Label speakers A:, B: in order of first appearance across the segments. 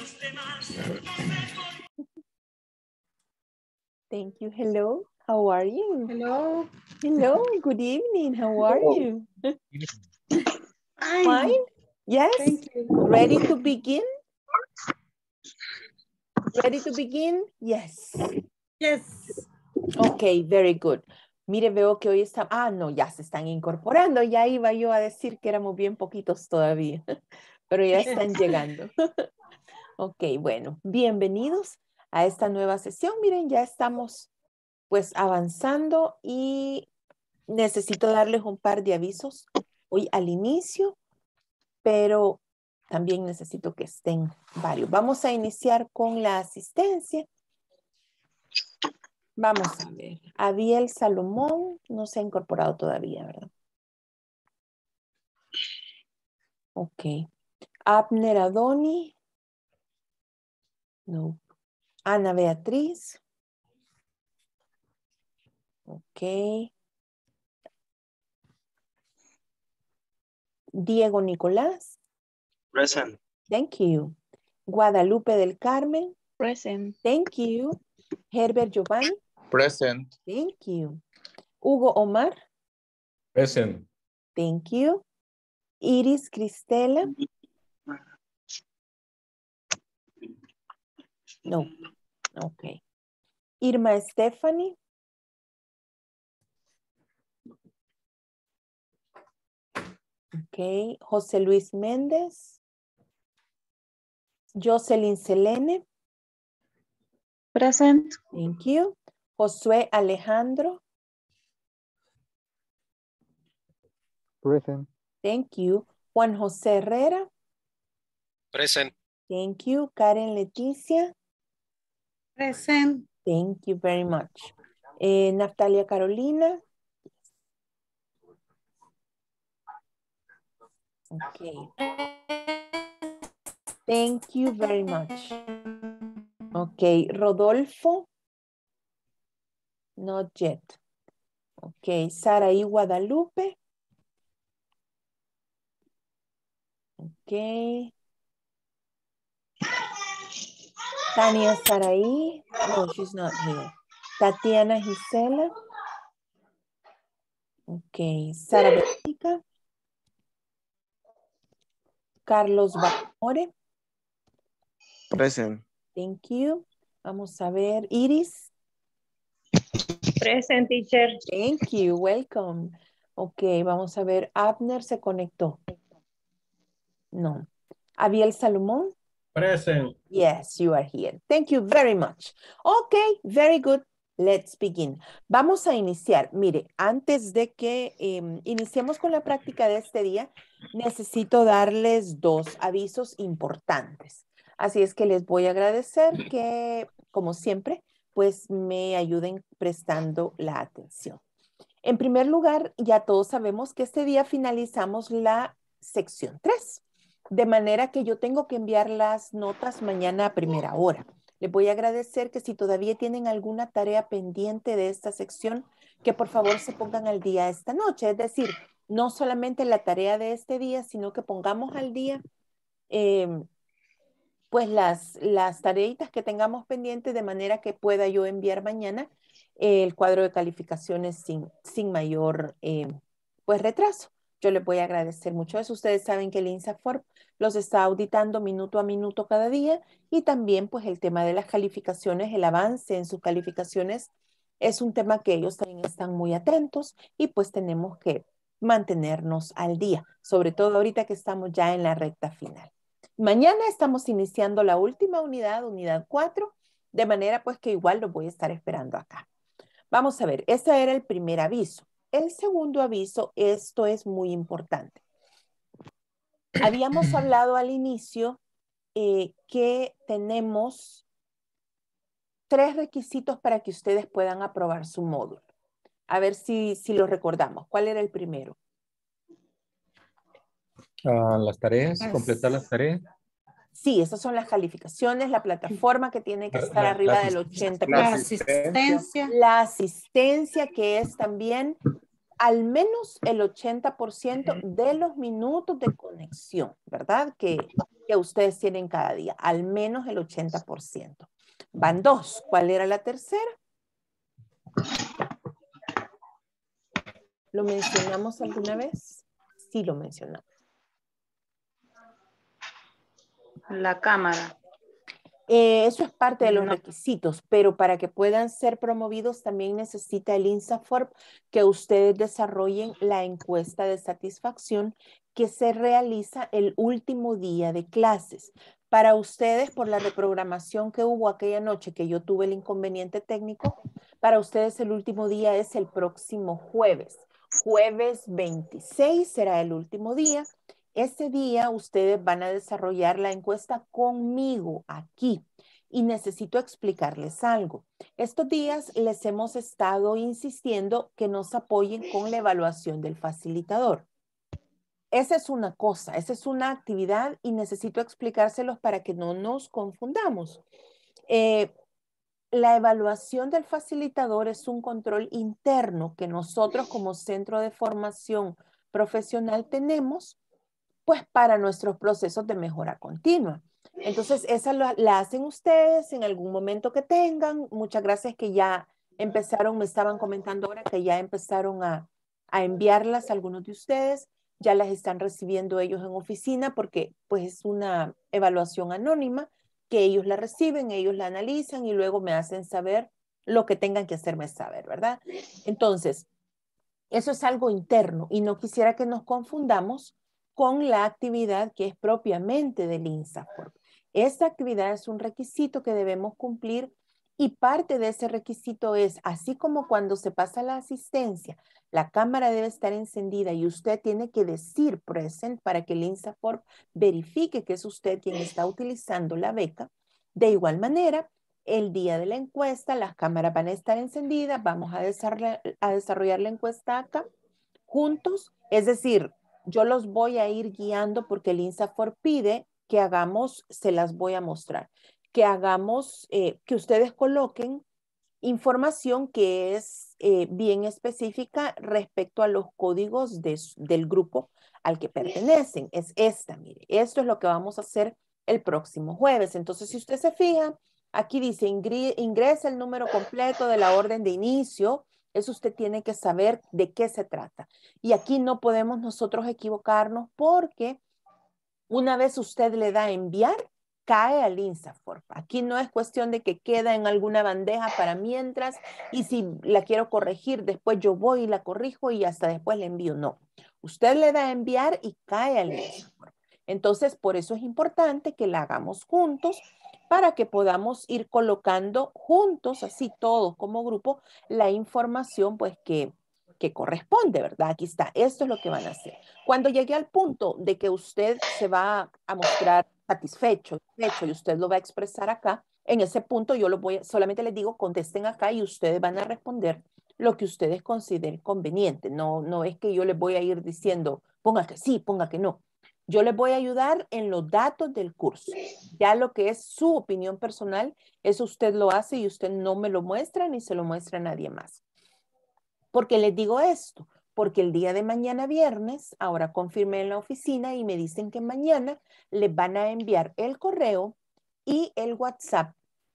A: Thank you. Hello. How are you?
B: Hello.
A: Hello. Good evening. How are you?
B: Fine.
A: Fine? Yes?
B: Thank you.
A: Ready to begin? Ready to begin? Yes.
B: Yes.
A: Ok, very good. Mire, veo que hoy está... Ah, no, ya se están incorporando. Ya iba yo a decir que éramos bien poquitos todavía, pero ya están llegando. Ok, bueno, bienvenidos a esta nueva sesión. Miren, ya estamos pues avanzando y necesito darles un par de avisos hoy al inicio, pero también necesito que estén varios. Vamos a iniciar con la asistencia. Vamos a ver. Abiel Salomón no se ha incorporado todavía, ¿verdad? Ok. Abner Adoni. No. Ana Beatriz. Ok. Diego Nicolás.
C: Present.
A: Thank you. Guadalupe del Carmen.
D: Present.
A: Thank you. Herbert Giovanni.
E: Present.
A: Thank you. Hugo Omar.
E: Present.
A: Thank you. Iris Cristela. No. Ok. Irma Stephanie. Ok. José Luis Méndez. Jocelyn Selene.
D: Present.
A: Thank you. Josué Alejandro.
F: Present.
A: Thank you. Juan José Herrera.
C: Present.
A: Thank you. Karen Leticia.
B: Present.
A: Thank you very much. Natalia Carolina. Okay. Thank you very much. Okay. Rodolfo. Not yet. Okay. Saraí Guadalupe. Okay. Tania Saraí. No, she's not here. Tatiana Gisela. Okay. Sara Verónica. Carlos Bamore.
E: Present.
A: Thank you. Vamos a ver. Iris.
D: Present, teacher.
A: Thank you. Welcome. Ok, vamos a ver. Abner se conectó. No. Abiel Salomón.
E: Present.
A: Yes, you are here. Thank you very much. Ok, very good. Let's begin. Vamos a iniciar. Mire, antes de que iniciemos con la práctica de este día, necesito darles dos avisos importantes. Así es que les voy a agradecer que, como siempre, pues me ayuden prestando la atención. En primer lugar, ya todos sabemos que este día finalizamos la sección 3, de manera que yo tengo que enviar las notas mañana a primera hora. Les voy a agradecer que si todavía tienen alguna tarea pendiente de esta sección, que por favor se pongan al día esta noche. Es decir, no solamente la tarea de este día, sino que pongamos al día pues las tareitas que tengamos pendientes de manera que pueda yo enviar mañana el cuadro de calificaciones sin mayor pues retraso. Yo les voy a agradecer mucho eso. Ustedes saben que el INSAFORP los está auditando minuto a minuto cada día y también pues el tema de las calificaciones, el avance en sus calificaciones es un tema que ellos también están muy atentos y pues tenemos que mantenernos al día, sobre todo ahorita que estamos ya en la recta final. Mañana estamos iniciando la última unidad, unidad 4, de manera pues que igual lo voy a estar esperando acá. Vamos a ver, ese era el primer aviso. El segundo aviso, esto es muy importante. Habíamos hablado al inicio que tenemos 3 requisitos para que ustedes puedan aprobar su módulo. A ver si lo recordamos. ¿Cuál era el primero?
F: Las tareas, completar las tareas.
A: Sí, esas son las calificaciones, la plataforma que tiene que estar arriba del 80%.
B: La asistencia.
A: La asistencia que es también al menos el 80% de los minutos de conexión, ¿verdad? Que que ustedes tienen cada día, al menos el 80%. Van 2. ¿Cuál era la tercera? ¿Lo mencionamos alguna vez? Sí, lo mencionamos.
B: La cámara.
A: Eso es parte de los
B: No.
A: requisitos, pero para que puedan ser promovidos también necesita el INSAFORP que ustedes desarrollen la encuesta de satisfacción que se realiza el último día de clases. Para ustedes, por la reprogramación que hubo aquella noche que yo tuve el inconveniente técnico, para ustedes el último día es el próximo jueves. Jueves 26 será el último día. Ese día ustedes van a desarrollar la encuesta conmigo aquí y necesito explicarles algo. Estos días les hemos estado insistiendo que nos apoyen con la evaluación del facilitador. Esa es una cosa, esa es una actividad y necesito explicárselos para que no nos confundamos. La evaluación del facilitador es un control interno que nosotros como centro de formación profesional tenemos pues para nuestros procesos de mejora continua. Entonces, esa la hacen ustedes en algún momento que tengan. Muchas gracias que ya empezaron, me estaban comentando ahora que ya empezaron a enviarlas a algunos de ustedes. Ya las están recibiendo ellos en oficina porque pues es una evaluación anónima que ellos la reciben, ellos la analizan y luego me hacen saber lo que tengan que hacerme saber, ¿verdad? Entonces, eso es algo interno y no quisiera que nos confundamos con la actividad que es propiamente del INSAFORP. Esta actividad es un requisito que debemos cumplir y parte de ese requisito es, así como cuando se pasa la asistencia, la cámara debe estar encendida y usted tiene que decir present para que el INSAFORP verifique que es usted quien está utilizando la beca. De igual manera, el día de la encuesta, las cámaras van a estar encendidas, vamos a desarrollar la encuesta acá juntos, es decir, yo los voy a ir guiando porque el INSAFORP pide que hagamos, se las voy a mostrar, que hagamos, que ustedes coloquen información que es bien específica respecto a los códigos del grupo al que pertenecen. Es esta, mire, esto es lo que vamos a hacer el próximo jueves. Entonces, si usted se fija, aquí dice ingresa el número completo de la orden de inicio. Eso usted tiene que saber de qué se trata. Y aquí no podemos nosotros equivocarnos porque una vez usted le da a enviar, cae al INSAFORP. Aquí no es cuestión de que queda en alguna bandeja para mientras y si la quiero corregir, después yo voy y la corrijo y hasta después le envío. No, usted le da a enviar y cae al INSAFORP. Entonces, por eso es importante que la hagamos juntos para que podamos ir colocando juntos, así todos como grupo, la información pues que corresponde, ¿verdad? Aquí está, esto es lo que van a hacer. Cuando llegue al punto de que usted se va a mostrar satisfecho y usted lo va a expresar acá, en ese punto yo solamente les digo, contesten acá y ustedes van a responder lo que ustedes consideren conveniente. No es que yo les voy a ir diciendo, ponga que sí, ponga que no. Yo les voy a ayudar en los datos del curso. Ya lo que es su opinión personal, eso usted lo hace y usted no me lo muestra ni se lo muestra a nadie más. ¿Por qué les digo esto? Porque el día de mañana viernes, ahora confirmé en la oficina y me dicen que mañana les van a enviar el correo y el WhatsApp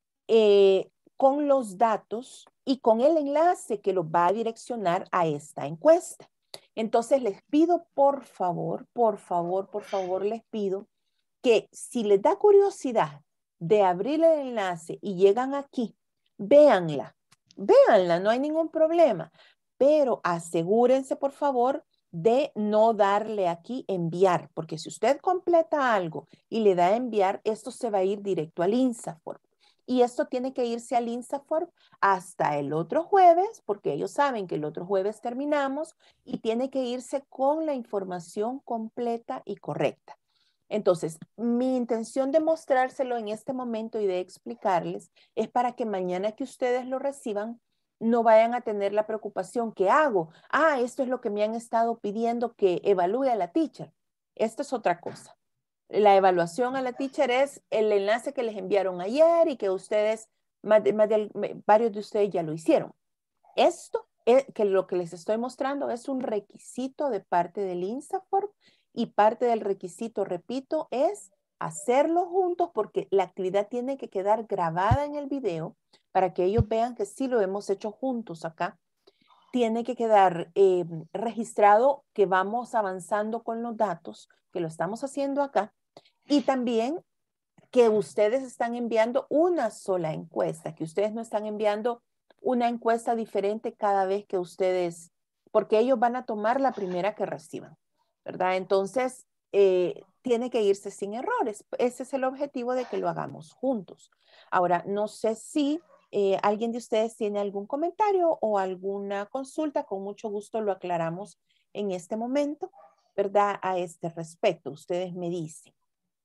A: con los datos y con el enlace que los va a direccionar a esta encuesta. Entonces les pido, por favor, les pido que si les da curiosidad de abrir el enlace y llegan aquí, véanla, no hay ningún problema, pero asegúrense, por favor, de no darle aquí enviar, porque si usted completa algo y le da enviar, esto se va a ir directo al INSAFORP. Y esto tiene que irse al INSAFORP hasta el otro jueves, porque ellos saben que el otro jueves terminamos y tiene que irse con la información completa y correcta. Entonces, mi intención de mostrárselo en este momento y de explicarles es para que mañana que ustedes lo reciban, no vayan a tener la preocupación que hago. Ah, esto es lo que me han estado pidiendo que evalúe a la teacher. Esto es otra cosa. La evaluación a la teacher es el enlace que les enviaron ayer y que ustedes, varios de ustedes ya lo hicieron. Esto que lo que les estoy mostrando es un requisito de parte del INSAFORP y parte del requisito, repito, es hacerlo juntos porque la actividad tiene que quedar grabada en el video para que ellos vean que sí lo hemos hecho juntos acá. Tiene que quedar registrado que vamos avanzando con los datos, que lo estamos haciendo acá, y también que ustedes están enviando una sola encuesta, que ustedes no están enviando una encuesta diferente cada vez que ustedes, porque ellos van a tomar la primera que reciban, ¿verdad? Entonces, tiene que irse sin errores. Ese es el objetivo de que lo hagamos juntos. Ahora, no sé si alguien de ustedes tiene algún comentario o alguna consulta, con mucho gusto lo aclaramos en este momento, ¿verdad? A este respecto, ustedes me dicen.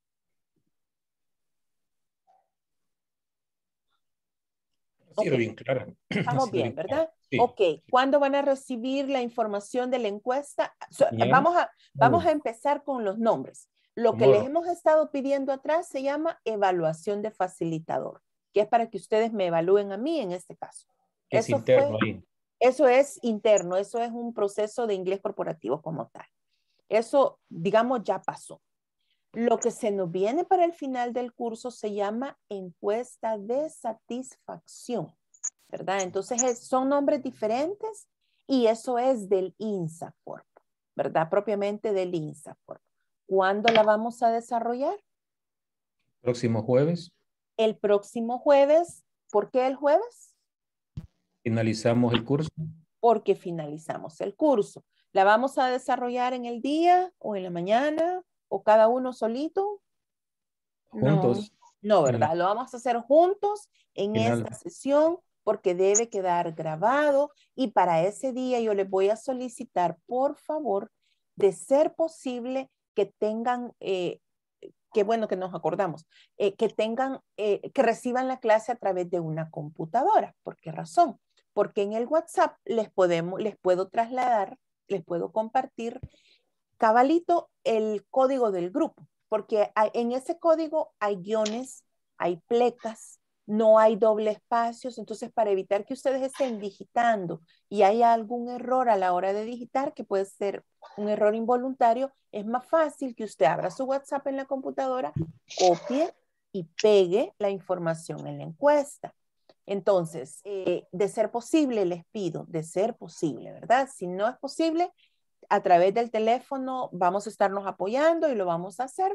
E: Ha sido bien clara.
A: Estamos bien, ¿verdad?
E: Sí.
A: Ok, ¿cuándo van a recibir la información de la encuesta?
E: Mañana.
A: Vamos a empezar con los nombres. Lo que les hemos estado pidiendo atrás se llama evaluación de facilitador, que es para que ustedes me evalúen a mí en este caso.
E: Es interno ahí.
A: Eso es interno, eso es un proceso de inglés corporativo como tal. Eso, digamos, ya pasó. Lo que se nos viene para el final del curso se llama encuesta de satisfacción, ¿verdad? Entonces son nombres diferentes y eso es del INSAFORP, ¿verdad? Propiamente del INSAFORP. ¿Cuándo la vamos a desarrollar?
E: Próximo jueves.
A: El próximo jueves. ¿Por qué el jueves?
E: Finalizamos el curso.
A: Porque finalizamos el curso. ¿La vamos a desarrollar en el día o en la mañana o cada uno solito?
E: Juntos.
A: No, ¿verdad? Lo vamos a hacer juntos en
E: Final.
A: esta sesión porque debe quedar grabado y para ese día yo les voy a solicitar, por favor, de ser posible que tengan, que bueno que nos acordamos, que tengan, que reciban la clase a través de una computadora. ¿Por qué razón? Porque en el WhatsApp les puedo trasladar, les puedo compartir cabalito el código del grupo, porque en ese código hay guiones, hay plecas, no hay doble espacios, entonces para evitar que ustedes estén digitando y haya algún error a la hora de digitar, que puede ser un error involuntario, es más fácil que usted abra su WhatsApp en la computadora, copie y pegue la información en la encuesta. Entonces, de ser posible, les pido, de ser posible, ¿verdad? Si no es posible, a través del teléfono vamos a estarnos apoyando y lo vamos a hacer,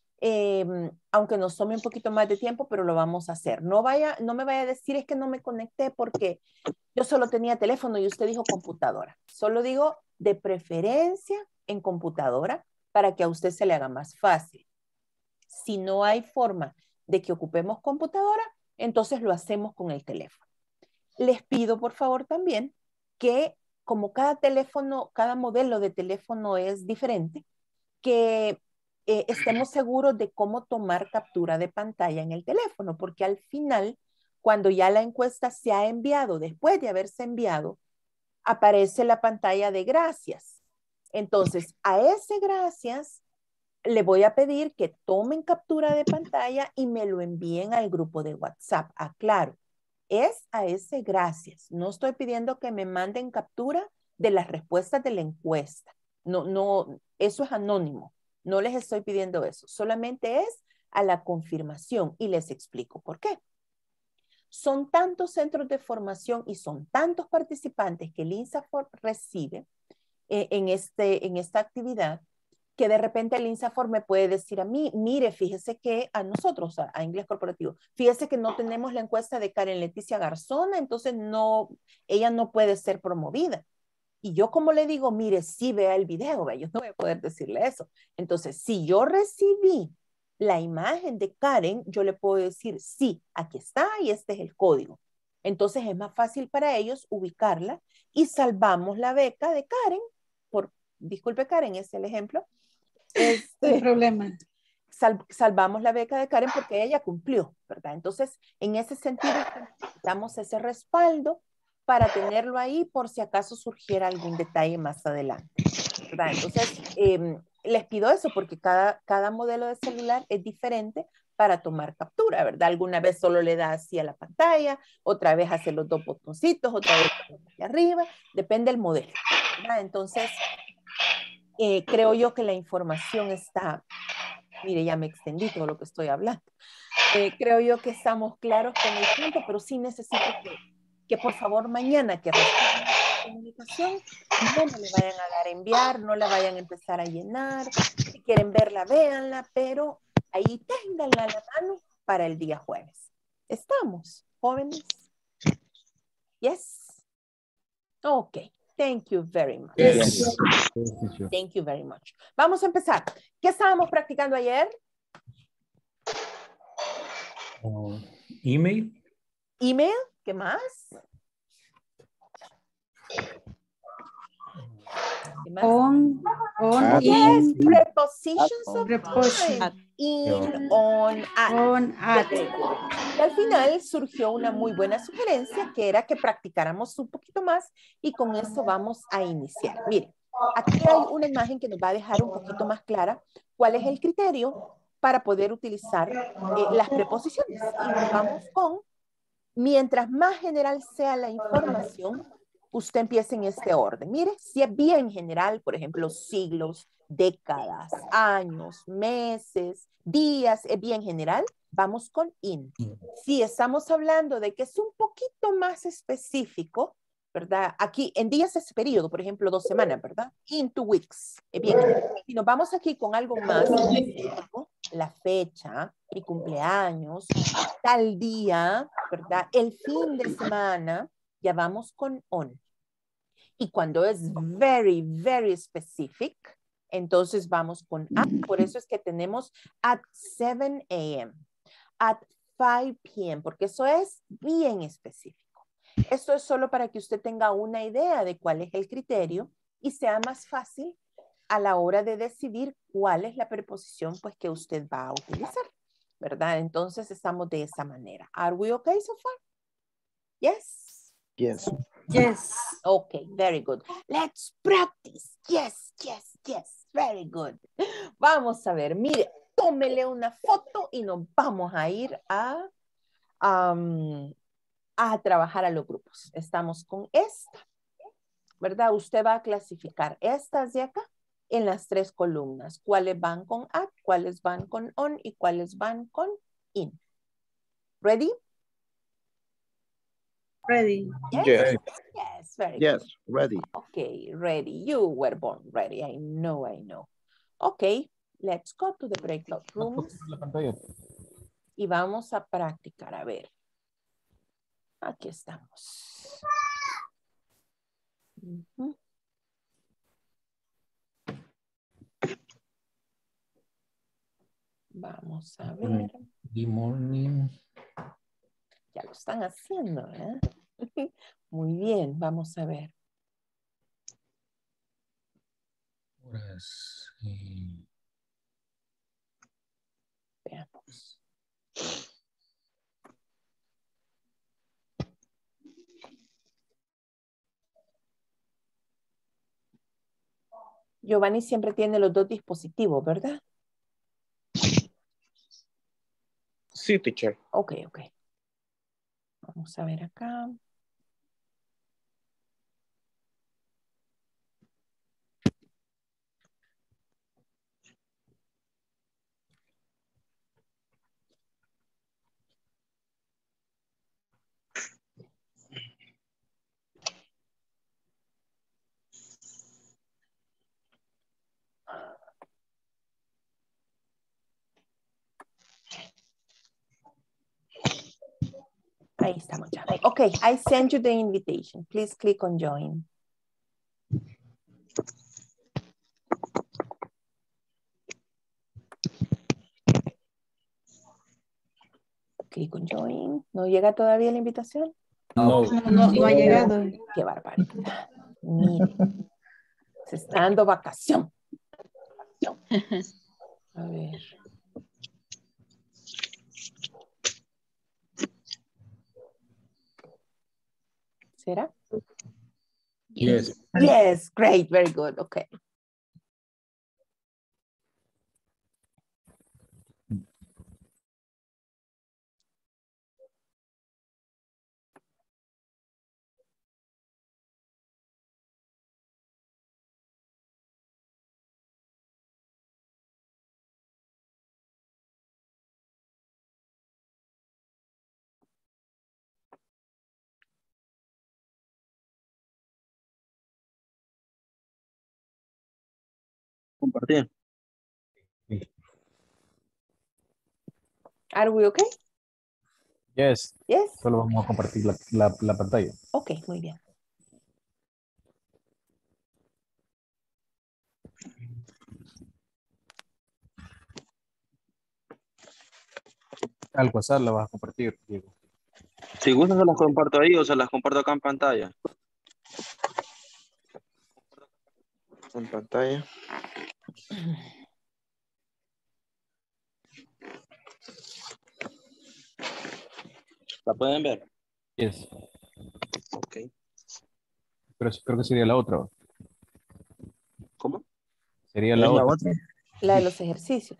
A: aunque nos tome un poquito más de tiempo, pero lo vamos a hacer. No me vaya a decir es que no me conecté porque yo solo tenía teléfono y usted dijo computadora. Solo digo de preferencia en computadora para que a usted se le haga más fácil. Si no hay forma de que ocupemos computadora, entonces lo hacemos con el teléfono. Les pido por favor también que como cada teléfono, cada modelo de teléfono es diferente, que estemos seguros de cómo tomar captura de pantalla en el teléfono, porque al final, cuando ya la encuesta se ha enviado, después de haberse enviado, aparece la pantalla de gracias. Entonces, a ese gracias le voy a pedir que tomen captura de pantalla y me lo envíen al grupo de WhatsApp. Aclaro, es a ese gracias. No estoy pidiendo que me manden captura de las respuestas de la encuesta. No, eso es anónimo. No les estoy pidiendo eso. Solamente es a la confirmación y les explico por qué. Son tantos centros de formación y son tantos participantes que el INSAFORP recibe en esta actividad que de repente el INSAFORP me puede decir a mí, mire, fíjese que a nosotros, a Inglés Corporativo, fíjese que no tenemos la encuesta de Karen Leticia Garzona, entonces ella no puede ser promovida. Y yo como le digo, mire, sí vea el video, yo no voy a poder decirle eso. Entonces, si yo recibí la imagen de Karen, yo le puedo decir, sí, aquí está y este es el código. Entonces es más fácil para ellos ubicarla y salvamos la beca de Karen, disculpe Karen, ese es el ejemplo.
D: No hay problema.
A: Salvamos la beca de Karen porque ella cumplió, ¿verdad? Entonces, en ese sentido, damos ese respaldo para tenerlo ahí por si acaso surgiera algún detalle más adelante, ¿verdad? Entonces, les pido eso porque cada modelo de celular es diferente para tomar captura, ¿verdad? Alguna vez solo le da así a la pantalla, otra vez hace los dos botoncitos, otra vez hacia arriba, depende del modelo, ¿verdad? Entonces, creo yo que la información está Mire, ya me extendí todo lo que estoy hablando. Creo yo que estamos claros con el punto, pero sí necesito que por favor mañana que reciban la comunicación, no me le vayan a dar a enviar, no la vayan a empezar a llenar. Si quieren verla, véanla, pero ahí ténganla a la mano para el día jueves. ¿Estamos, jóvenes? Yes? Okay. Thank you very much.
F: Yes.
A: Thank you very much. Vamos a empezar. ¿Qué estábamos practicando ayer?
E: Email.
A: Email. ¿Qué más? ¿Qué más?
D: On,
A: Yes,
D: in,
A: prepositions of
D: preposition.
A: time. In, on, at.
D: On, at.
A: Very good. Y al final surgió una muy buena sugerencia que era que practicáramos un poquito más y con eso vamos a iniciar. Miren, aquí hay una imagen que nos va a dejar un poquito más clara cuál es el criterio para poder utilizar las preposiciones. Y nos vamos con, mientras más general sea la información, usted empieza en este orden. Mire, si es bien general, por ejemplo, siglos, décadas, años, meses, días, es bien general, vamos con in. Si estamos hablando de que es un poquito más específico, ¿verdad? Aquí en días es periodo, por ejemplo, 2 semanas, ¿verdad? In 2 weeks, es bien general. Si nos vamos aquí con algo más específico, la fecha, mi cumpleaños, tal día, ¿verdad? El fin de semana, ya vamos con on. Y cuando es very, very specific, entonces vamos con at. Por eso es que tenemos at 7 a.m., at 5 p.m., porque eso es bien específico. Esto es solo para que usted tenga una idea de cuál es el criterio y sea más fácil a la hora de decidir cuál es la preposición pues, que usted va a utilizar, ¿verdad? Entonces estamos de esa manera. Are we okay so far? Yes?
F: Yes.
D: Yes.
A: Okay, very good. Let's practice. Yes, yes, yes. Very good. Vamos a ver, mire, tómele una foto y nos vamos a ir a trabajar a los grupos. Estamos con esta, ¿verdad? Usted va a clasificar estas de acá en las 3 columnas. ¿Cuáles van con at, cuáles van con on y cuáles van con in? ¿Ready?
D: Ready.
A: Yes?
F: Yes.
A: Yes, very
F: Yes.
A: good.
F: Ready.
A: Okay, ready. You were born ready. I know, I know. Okay, let's go to the breakout rooms. Y vamos a practicar. A ver. Aquí estamos. Vamos a ver.
E: Good morning.
A: Ya lo están haciendo, ¿eh? Muy bien, vamos a ver.
E: Horas.
A: Veamos. Giovanni siempre tiene los 2 dispositivos, ¿verdad?
F: Sí, teacher.
A: Ok, ok. Vamos a ver acá. Ahí estamos ya. Ok, I sent you the invitation. Please click on join. Click on join. ¿No llega todavía la invitación?
E: No.
D: No ha llegado.
A: Qué barbaridad. Mire, se está dando vacación. A ver. ¿Será?
E: Yes.
A: Yes, great, very good. Okay.
C: Compartir.
A: Are we okay?
E: Yes.
A: Yes.
E: Solo vamos a compartir la pantalla.
A: Ok, muy bien.
E: Al WhatsApp la vas a compartir, Diego.
C: Si gustan se las comparto ahí o se las comparto acá en pantalla.
F: En pantalla.
C: ¿La pueden ver?
E: Yes.
C: Ok.
E: Pero creo que sería la otra.
C: ¿Cómo?
E: Sería
C: ¿Es
E: la
C: la
E: otra.
C: otra?
A: La de los ejercicios.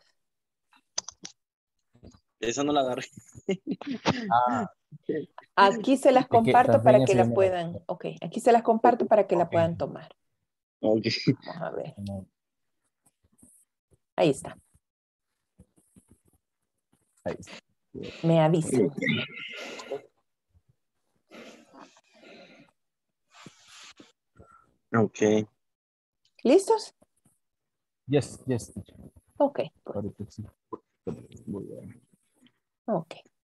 C: Esa no la agarré.
E: Ah,
A: Aquí se las
E: que
A: comparto
E: también
A: para que
E: ese
A: las
E: no.
A: puedan. Ok, aquí se las comparto para que la
E: Ok.
A: puedan tomar.
C: Ok.
A: Vamos a ver.
E: No,
A: Ahí está.
E: ahí está.
A: Me avisan.
C: Ok.
A: ¿Listos?
E: Yes, yes. teacher.
A: Ok, good.
E: Ahorita sí. Muy bien.
A: Ok.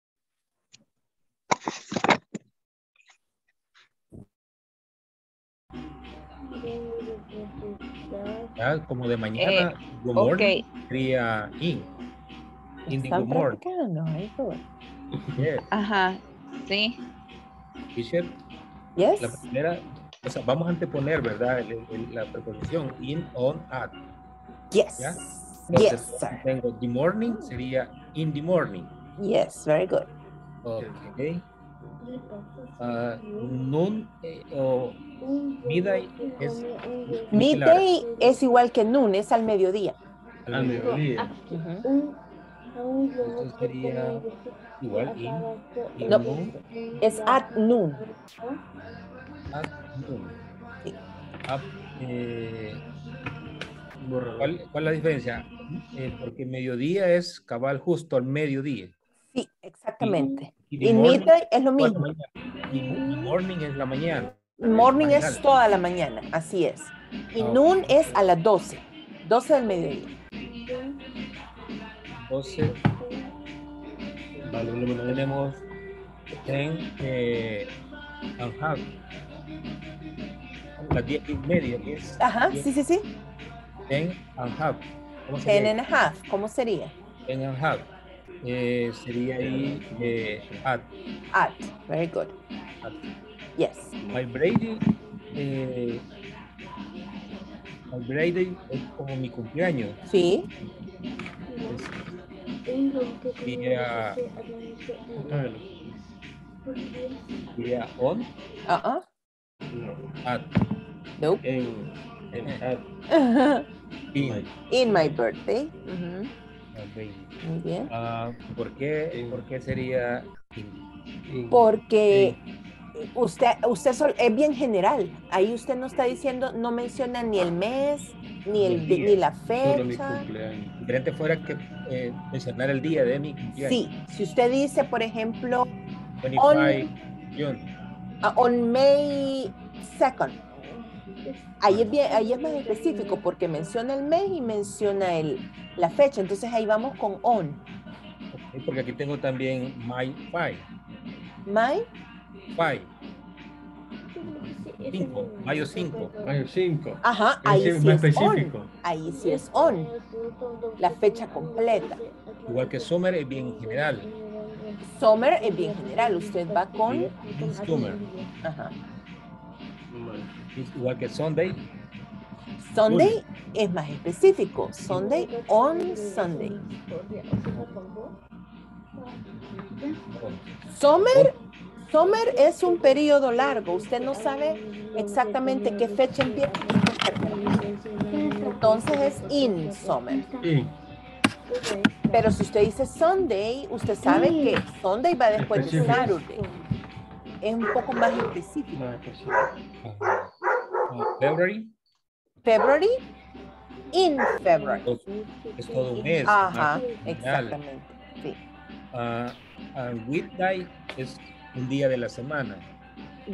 E: Ya, como de mañana, good
D: ok.
E: morning sería in the
A: ¿Están
E: good morning.
A: practicando? Very good.
E: Yes.
D: Ajá, sí.
E: Teacher,
A: Yes?
E: la primera, o sea, vamos a anteponer, ¿verdad? La preposición in, on, at.
A: Yes.
E: ¿Ya?
A: Yes,
E: Entonces,
A: sir.
E: tengo the morning, sería in the morning.
A: Yes, very good.
E: Ok. Noon o midday es similar.
A: Midday es igual que noon, es al mediodía.
E: Al mediodía.
A: Ujú.
E: Entonces sería igual in
A: No.
E: noon,
A: Es at noon.
E: at noon.
A: Sí.
E: Up, ¿cuál es la diferencia? Porque mediodía es cabal justo al mediodía.
A: Sí, exactamente.
E: Y the
A: Y
E: morning
A: midday es lo
E: toda la
A: mismo.
E: mañana. The morning es la mañana.
A: Morning es
E: matinal.
A: toda la mañana, así es. Y
E: Ah,
A: noon
E: ok.
A: es a las 12. 12 del mediodía.
E: Entonces, tenemos 10 and half. Las 10:30 es
A: Ajá, sí, sí, sí.
E: 10 and half. ¿Cómo
A: 10
E: sería?
A: and a half, ¿cómo sería?
E: 10 and half. Sería ahí at.
A: At, very good. Yes.
E: My birthday, es como mi cumpleaños.
A: Sí.
E: Sería on,
A: Uh-uh.
E: at.
A: Nope.
E: At.
A: In my birthday. Ujú.
E: My birthday.
A: Muy bien.
E: ¿Por qué sería in?
A: Porque usted es bien general. Ahí usted no está diciendo, no menciona ni el mes, ni la fecha.
E: Diferente fuera que mencionar el día de mi cumpleaños.
A: Sí, si usted dice, por ejemplo,
E: 25 June.
A: on May 2nd, ahí es más específico porque menciona el mes y menciona la fecha. Entonces ahí vamos con on.
E: Okay, porque aquí tengo también my 5.
A: My
E: 5. 5. Mayo 5.
G: Mayo 5.
A: Ajá,
G: Es
A: ahí
G: decir,
A: sí
G: más
A: es on.
G: específico.
A: Ahí sí es on. La fecha completa.
E: Igual que summer es bien general.
A: Summer es bien general. Usted va con.
E: Summer.
A: Ajá.
E: Igual que Sunday.
A: Sunday es más específico. Sunday, on Sunday. Summer es un periodo largo. Usted no sabe exactamente qué fecha empieza y qué fecha termina. Entonces es in summer.
G: Sí.
A: Pero si usted dice Sunday, usted sabe que Sunday va después de
G: Específico.
A: Saturday. Es un poco más específico.
E: February.
A: February, in February.
E: Es todo un mes.
A: Ajá,
E: más general.
A: exactamente. Sí.
E: Weekday es un día de la semana.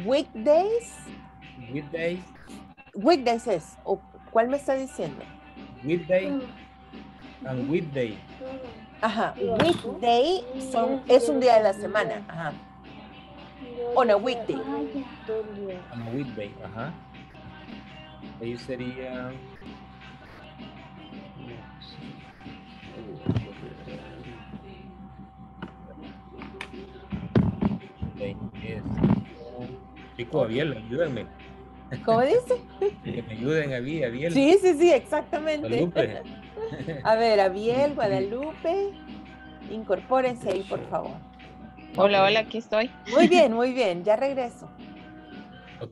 A: Weekdays.
E: Weekday.
A: Weekdays es, ¿cuál me está diciendo?
E: weekday and weekday.
A: Ajá, weekday es un día de la semana. Ajá. On a weekday.
E: On a weekday, ajá. Ahí sería... Chico, Abiel, ayúdenme.
A: ¿Cómo dice?
E: Que me ayuden, Abiel.
A: Sí, sí, sí, exactamente.
E: Guadalupe.
A: A ver, Abiel, Guadalupe, incorpórense ahí, por favor.
G: Hola, hola, aquí estoy.
A: Muy bien, ya regreso.
E: Ok.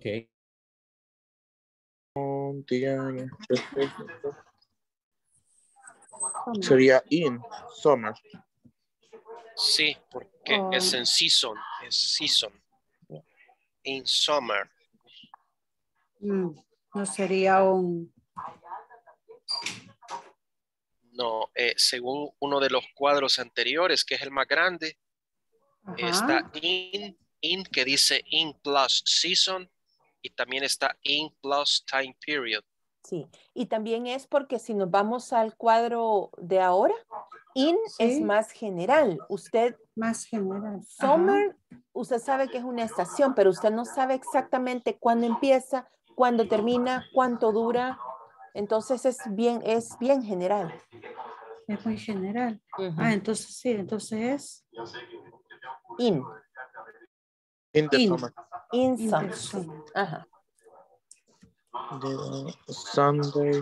F: Sería in summer.
H: Sí, porque es en season, es season. In summer.
D: No sería un...
H: No, según uno de los cuadros anteriores, que es el más grande,
D: Ajá.
H: está in que dice in plus season y también está in plus time period.
A: Sí, y también es porque si nos vamos al cuadro de ahora, in
D: Sí.
A: es más general. Usted,
D: Más general.
A: summer, usted sabe que es una estación, pero usted no sabe exactamente cuándo empieza, cuándo termina, cuánto dura. Entonces es bien general.
D: Es muy general.
A: Ujú.
D: Entonces sí, entonces es
A: In
F: In the
D: In.
F: summer.
A: in
D: in
A: summer.
D: the summer.
A: Ajá.
F: The Sunday.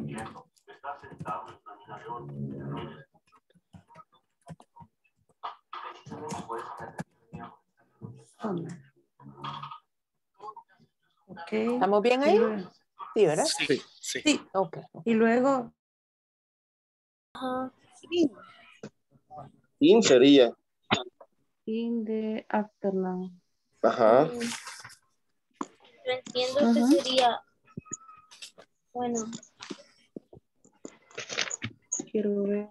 D: Summer. Ok.
A: ¿Estamos bien
D: Y
A: ahí?
D: luego,
A: Sí, ¿verdad?
H: Sí, sí.
D: sí.
A: Ok.
D: Y luego
C: In sería.
G: In the afternoon.
C: Ajá.
I: Yo entiendo que sería, bueno,
G: Quiero ver.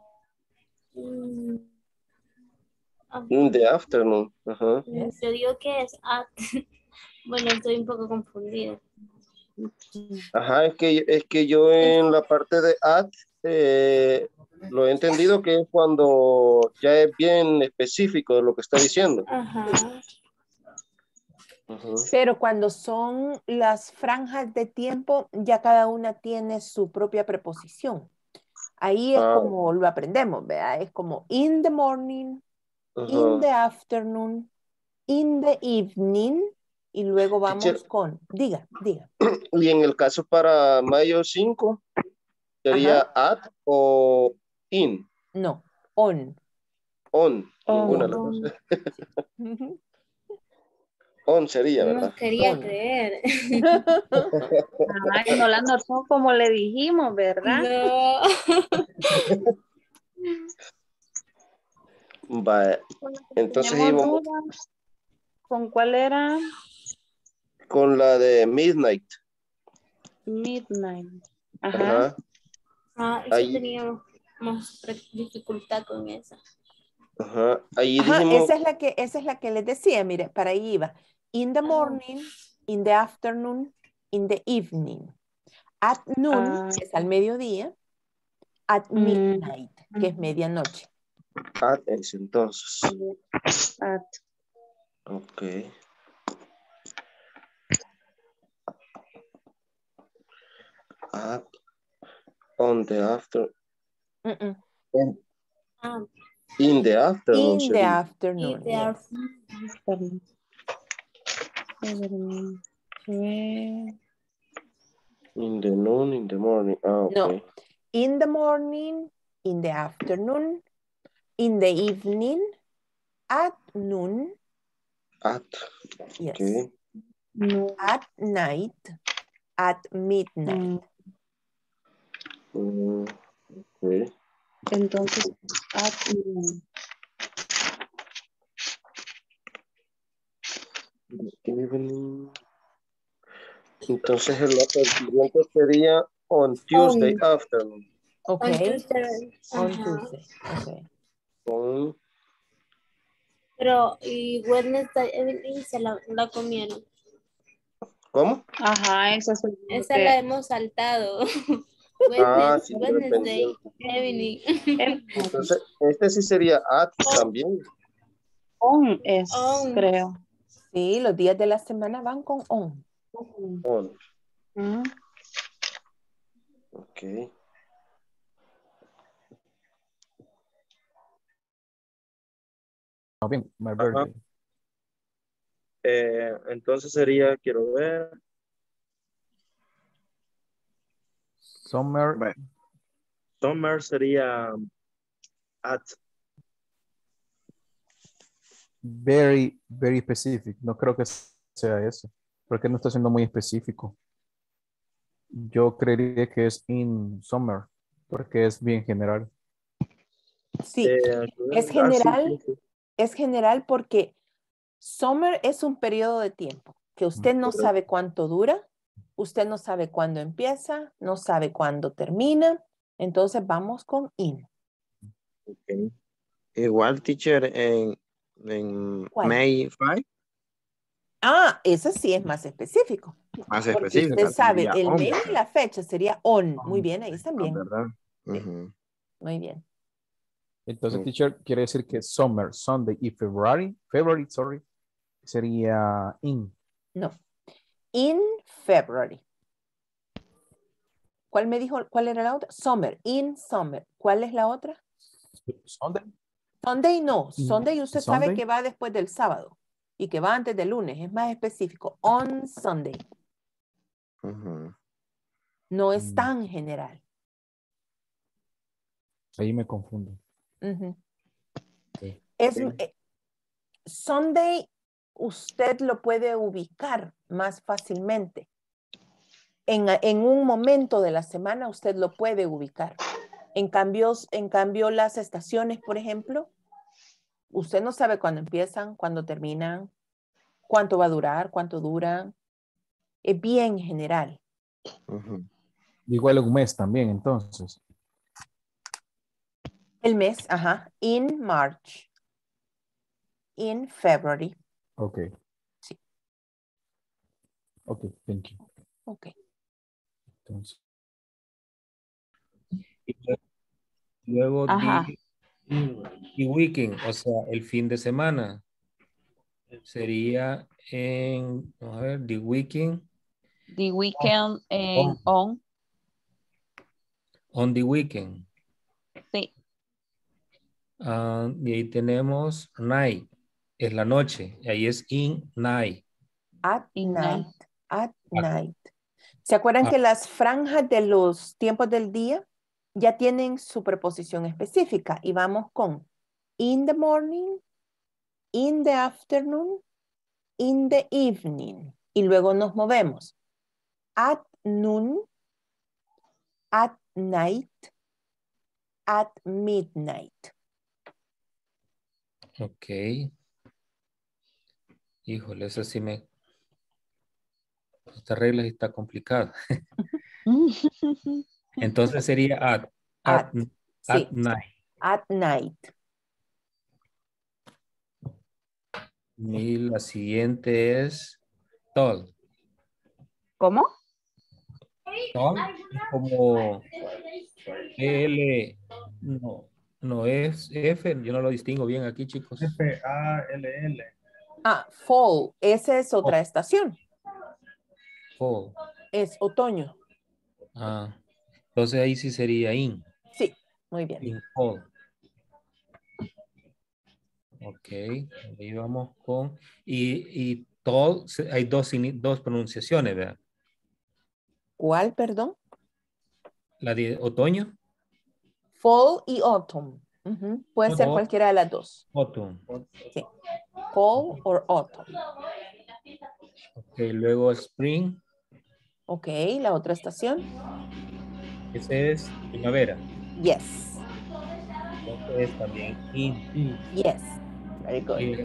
C: In the afternoon. Ajá.
I: yo digo que es at. Bueno, estoy un poco confundida.
C: Ajá, es que yo en la parte de at lo he entendido que es cuando ya es bien específico de lo que está diciendo.
I: Ajá.
C: Ujú.
A: Pero cuando son las franjas de tiempo, ya cada una tiene su propia preposición. Ahí es como lo aprendemos, ¿verdad? Es como in the morning, in the afternoon, in the evening, y luego vamos
C: Teacher,
A: con, diga.
C: y en el caso para mayo 5, ¿sería at o in?
A: No, on.
C: On, ninguna de las dos. On sería,
I: No
C: ¿verdad?
I: quería
A: On.
I: creer.
G: Ay, no la notó como le dijimos, ¿verdad?
I: No.
C: Vale. Entonces
G: Tenemos
C: íbamos
G: dudas. ¿Con cuál era?
C: con la de midnight.
G: Midnight. Ajá.
C: Ajá.
I: Eso
C: Ahí,
I: teníamos dificultad con esa.
C: ajá. Ahí
A: Ajá,
C: dijimos,
A: esa es la que les decía, mire, para ahí iba. In the morning, in the afternoon, in the evening. At noon, que es al mediodía. At midnight, que es medianoche.
C: at es entonces.
G: At.
C: Ok. At on the after. In the afternoon.
A: In the
C: sería.
A: afternoon.
I: they are
A: Yes.
C: In the noon, in the morning. Okay.
A: No. In the morning, in the afternoon, in the evening, at noon.
C: At.
A: Yes.
C: Okay.
G: No.
A: At night, at midnight.
C: Okay.
G: Entonces, at noon.
C: Evening. Entonces el otro siguiente sería on Tuesday afternoon.
A: Okay.
I: On Tuesday.
A: On
I: Ajá.
A: Tuesday. Okay.
C: On,
I: Pero, y Wednesday Evening se la comieron.
C: ¿cómo?
G: Ajá, esa es
I: Esa la hemos saltado.
C: Ah, sí,
I: Wednesday,
C: dependiendo.
I: evening.
C: Entonces, este sí sería at también.
G: On es,
I: On.
G: creo.
A: Sí, los días de la semana van con on.
C: On.
G: Mm.
C: Ok.
E: No, bien, my
C: Ajá.
E: birthday.
C: Entonces sería, quiero ver.
E: Summer,
C: Bueno, summer sería at.
E: very, very specific. No creo que sea eso, porque no está siendo muy específico. Yo creería que es in summer, porque es bien general.
A: Sí, es
C: Sí,
A: general,
C: sí.
A: es general porque summer es un periodo de tiempo que usted no sabe cuánto dura, usted no sabe cuándo empieza, no sabe cuándo termina, entonces vamos con in.
F: Ok. Igual, teacher, en
A: ¿Cuál?
F: May 5,
A: Ah, ese sí es más específico,
F: más
A: porque
F: específica,
A: usted sabe
F: sería
A: el
F: on,
A: mes y la fecha sería on. Muy bien, ahí están
F: ah,
A: bien.
F: ¿verdad?
A: Sí,
F: Ujú.
A: muy bien.
E: Entonces,
C: Mm.
E: teacher, quiere decir que summer, Sunday y February, sorry, sería in.
A: No, in February. ¿Cuál me dijo? ¿Cuál era la otra? Summer, in summer. ¿Cuál es la otra?
E: Sunday,
A: Sunday no. Sunday usted sabe
E: Sunday.
A: que va después del sábado y que va antes del lunes. Es más específico. On Sunday.
F: Ujú.
A: No es
E: Mm.
A: tan general.
E: Ahí me confundo.
A: Ujú.
E: Sí.
A: Es,
F: Ok.
A: Sunday usted lo puede ubicar más fácilmente. En un momento de la semana usted lo puede ubicar. En cambio, las estaciones, por ejemplo, usted no sabe cuándo empiezan, cuándo terminan, cuánto va a durar, cuánto duran. Es bien general.
F: Ujú.
E: Igual un mes también, entonces.
A: El mes, ajá, in March, in February.
E: Ok.
A: Sí.
E: Ok, thank you.
A: Ok.
E: Entonces, y luego
G: Ajá.
E: the weekend, o sea, el fin de semana. Sería vamos a ver, the weekend.
G: The weekend
E: On, on the weekend.
G: Sí.
E: Y ahí tenemos night, es la noche, y ahí es in night.
A: At
G: In
A: night.
G: night.
A: At night. ¿Se acuerdan
E: Ah.
A: que las franjas de los tiempos del día ya tienen su preposición específica? Y vamos con in the morning, in the afternoon, in the evening. Y luego nos movemos. At noon, at night, at midnight.
E: Ok. Híjole, eso sí esta regla sí está complicada. Entonces sería
A: At,
E: at
A: sí,
E: night.
A: at night.
E: Y la siguiente es tall.
G: ¿Cómo?
E: Tall es como L, no es F, yo no lo distingo bien aquí, chicos.
J: F-A-L-L.
A: Ah, fall. Esa es otra estación.
E: Fall.
A: Es otoño.
E: Ah, entonces ahí sí sería in.
A: Sí, muy bien.
E: In fall. Ok, ahí vamos con. Y tall, hay dos pronunciaciones, ¿verdad?
A: ¿Cuál, perdón?
E: La de otoño.
A: Fall y autumn. Ujú. Puede ser
E: O
A: cualquiera de las dos.
E: autumn.
A: Sí. Fall or autumn.
E: Ok, luego spring.
A: Ok, la otra estación.
E: Ese es primavera.
A: Yes.
E: Entonces también in.
A: Yes. Very good.
E: Y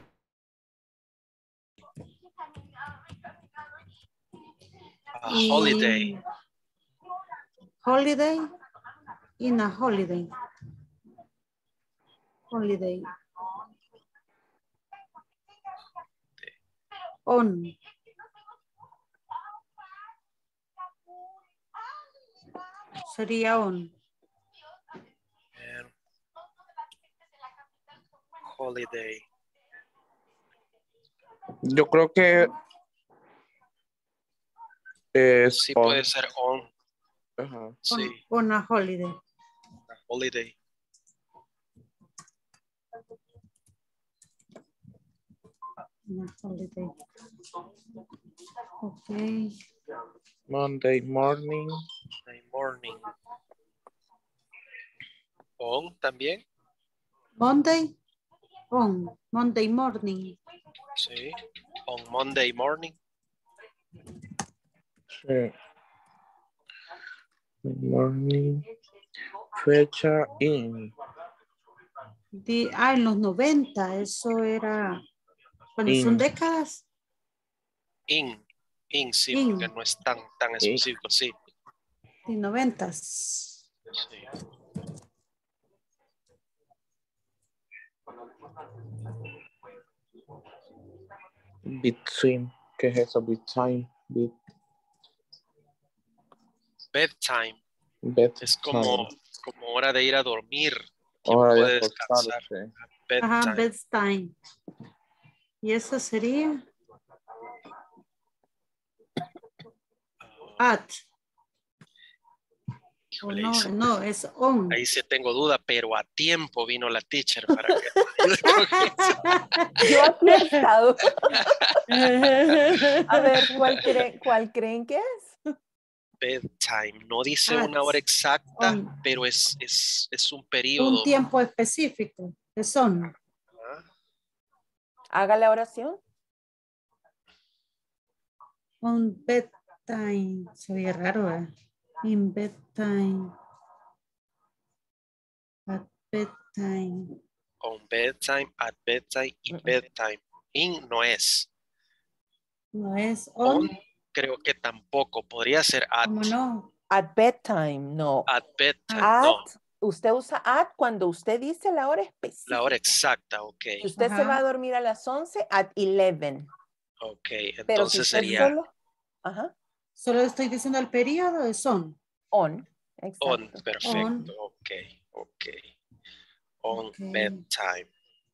H: Holiday.
D: Holiday. In a holiday. Holiday. On. sería on.
H: Holiday.
F: Yo creo que es
H: Sí,
F: on.
H: puede ser on.
F: Ajá.
H: Sí,
D: On a holiday.
H: holiday.
D: On a holiday. Ok.
F: Monday morning.
H: Monday morning. On también.
D: Monday. On. Monday morning.
H: Sí. On Monday morning.
F: Sí. Morning. Fecha in.
D: En los 90, eso era, cuando son
F: In.
D: décadas.
H: In. In, sí,
D: In.
H: porque no es tan específico, sí.
D: De 90s.
H: Sí.
F: Between. ¿Qué es eso? Between.
H: Bedtime.
F: Bedtime.
H: Es como hora de ir a dormir.
F: Hora
H: Tiempo
F: de
H: de descansar.
F: acostarse.
D: Ajá,
H: Bedtime.
D: bedtime. Y eso sería at. O
H: Híjole,
D: no,
H: ahí
D: no, es on.
H: ahí sí tengo duda, pero a tiempo vino la teacher para que
A: Yo aquí he estado. A ver, ¿cuál creen que es?
H: bedtime. No dice
D: At.
H: una hora exacta,
D: On.
H: pero es un
D: Un
H: periodo.
D: tiempo específico. Es on.
H: ¿Ah?
A: Haga la oración.
D: On bedtime. Se oye raro, ¿eh? In bedtime. At bedtime.
H: On bedtime, at bedtime y bedtime. In no es.
D: No es
H: On
D: on.
H: creo que tampoco. Podría ser at.
D: ¿Cómo no?
A: At bedtime, no.
H: At bedtime, no.
A: At, usted usa at cuando usted dice la hora específica.
H: La hora exacta, ok.
A: Si usted se va a dormir a las 11, at 11.
H: Ok,
A: Pero si
H: entonces
A: usted
H: sería
A: solo, ajá,
D: Solo estoy diciendo el periodo, es on.
A: on.
H: on.
A: Exacto.
H: Perfecto,
D: On.
H: ok, ok. On
D: Ok.
H: bedtime.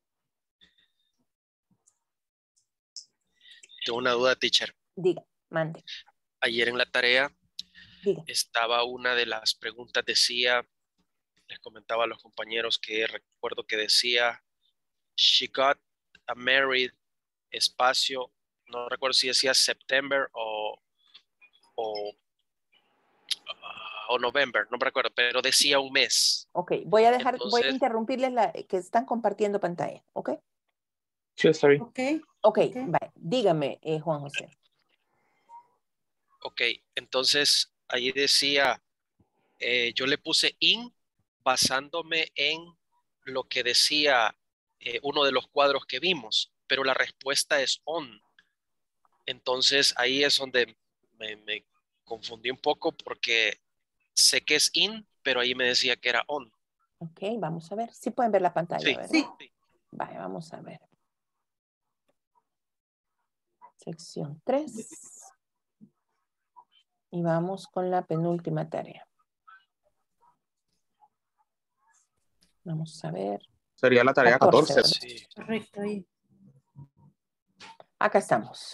H: Tengo una duda, teacher.
A: Diga, mande.
H: Ayer en la tarea
A: Diga.
H: estaba una de las preguntas, decía, les comentaba a los compañeros que recuerdo que decía, she got a married, espacio, no recuerdo si decía September o November, no me recuerdo, pero decía un mes.
A: Ok, voy a
H: Entonces,
A: interrumpirles que están compartiendo pantalla, ¿ok?
F: Sí, está bien.
D: Ok.
A: Ok, vale. Dígame, Juan José.
H: ok, entonces ahí decía, yo le puse in basándome en lo que decía uno de los cuadros que vimos, pero la respuesta es on. Entonces ahí es donde me confundí un poco porque sé que es in, pero ahí me decía que era on.
A: Ok, vamos a ver. Sí pueden ver la pantalla,
H: Sí,
A: ¿verdad?
D: Sí.
A: Vale, vamos a ver. Sección 3. Y vamos con la penúltima tarea. Vamos a ver.
F: Sería la tarea 14.
A: ¿verdad?
H: Sí.
D: Correcto, ahí.
A: Acá estamos.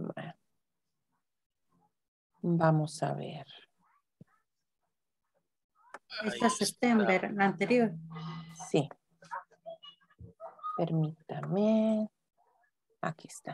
A: Vamos a ver.
D: Esta es septiembre, la anterior.
A: Sí. Permítame. Aquí está.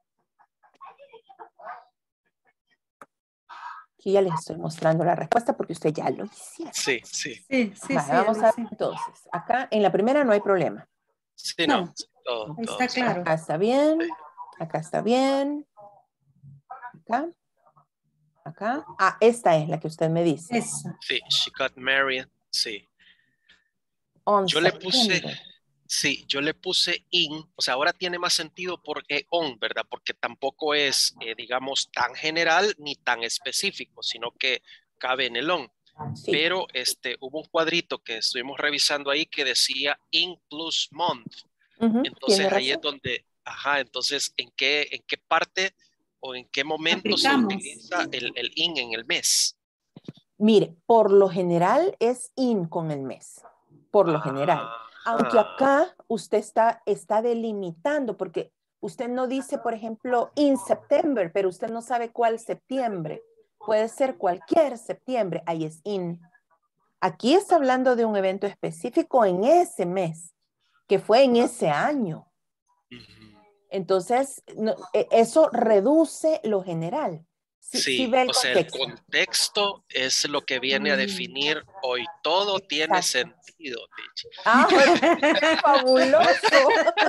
A: Aquí ya les estoy mostrando la respuesta porque usted ya lo hicieron.
H: Sí, sí.
D: Sí, sí,
A: Vale,
D: sí.
A: vamos
D: ahí
A: a ver
D: sí.
A: entonces. Acá en la primera no hay problema.
H: Sí, no.
D: No.
H: Todo,
D: Ahí
H: todo,
D: está
H: sí.
D: claro.
A: Acá está bien. Acá está bien. Acá. Acá. Ah, esta es la que usted me dice.
D: Esa.
H: Sí, she got married. Sí.
A: On
H: Yo le puse,
A: September.
H: sí, yo le puse in, o sea, ahora tiene más sentido porque on, ¿verdad? Porque tampoco es, digamos, tan general ni tan específico, sino que cabe en el on.
A: Sí.
H: Pero hubo un cuadrito que estuvimos revisando ahí que decía in plus month. Entonces
A: tiene
H: ahí es
A: razón.
H: donde, ajá, entonces, ¿en qué parte o en qué momento se
D: Aplicamos.
H: utiliza el in en el mes?
A: Mire, por lo general es in con el mes. Por lo general. Aunque acá usted está delimitando, porque usted no dice, por ejemplo, in September, pero usted no sabe cuál septiembre. Puede ser cualquier septiembre, ahí es in. Aquí está hablando de un evento específico en ese mes, que fue en ese año. Entonces, eso reduce lo general.
H: Sí,
A: ve el
H: o sea, el
A: contexto.
H: contexto es lo que viene a definir hoy. Todo tiene
A: Exacto.
H: sentido, Teacher.
A: ¡Ah, fabuloso!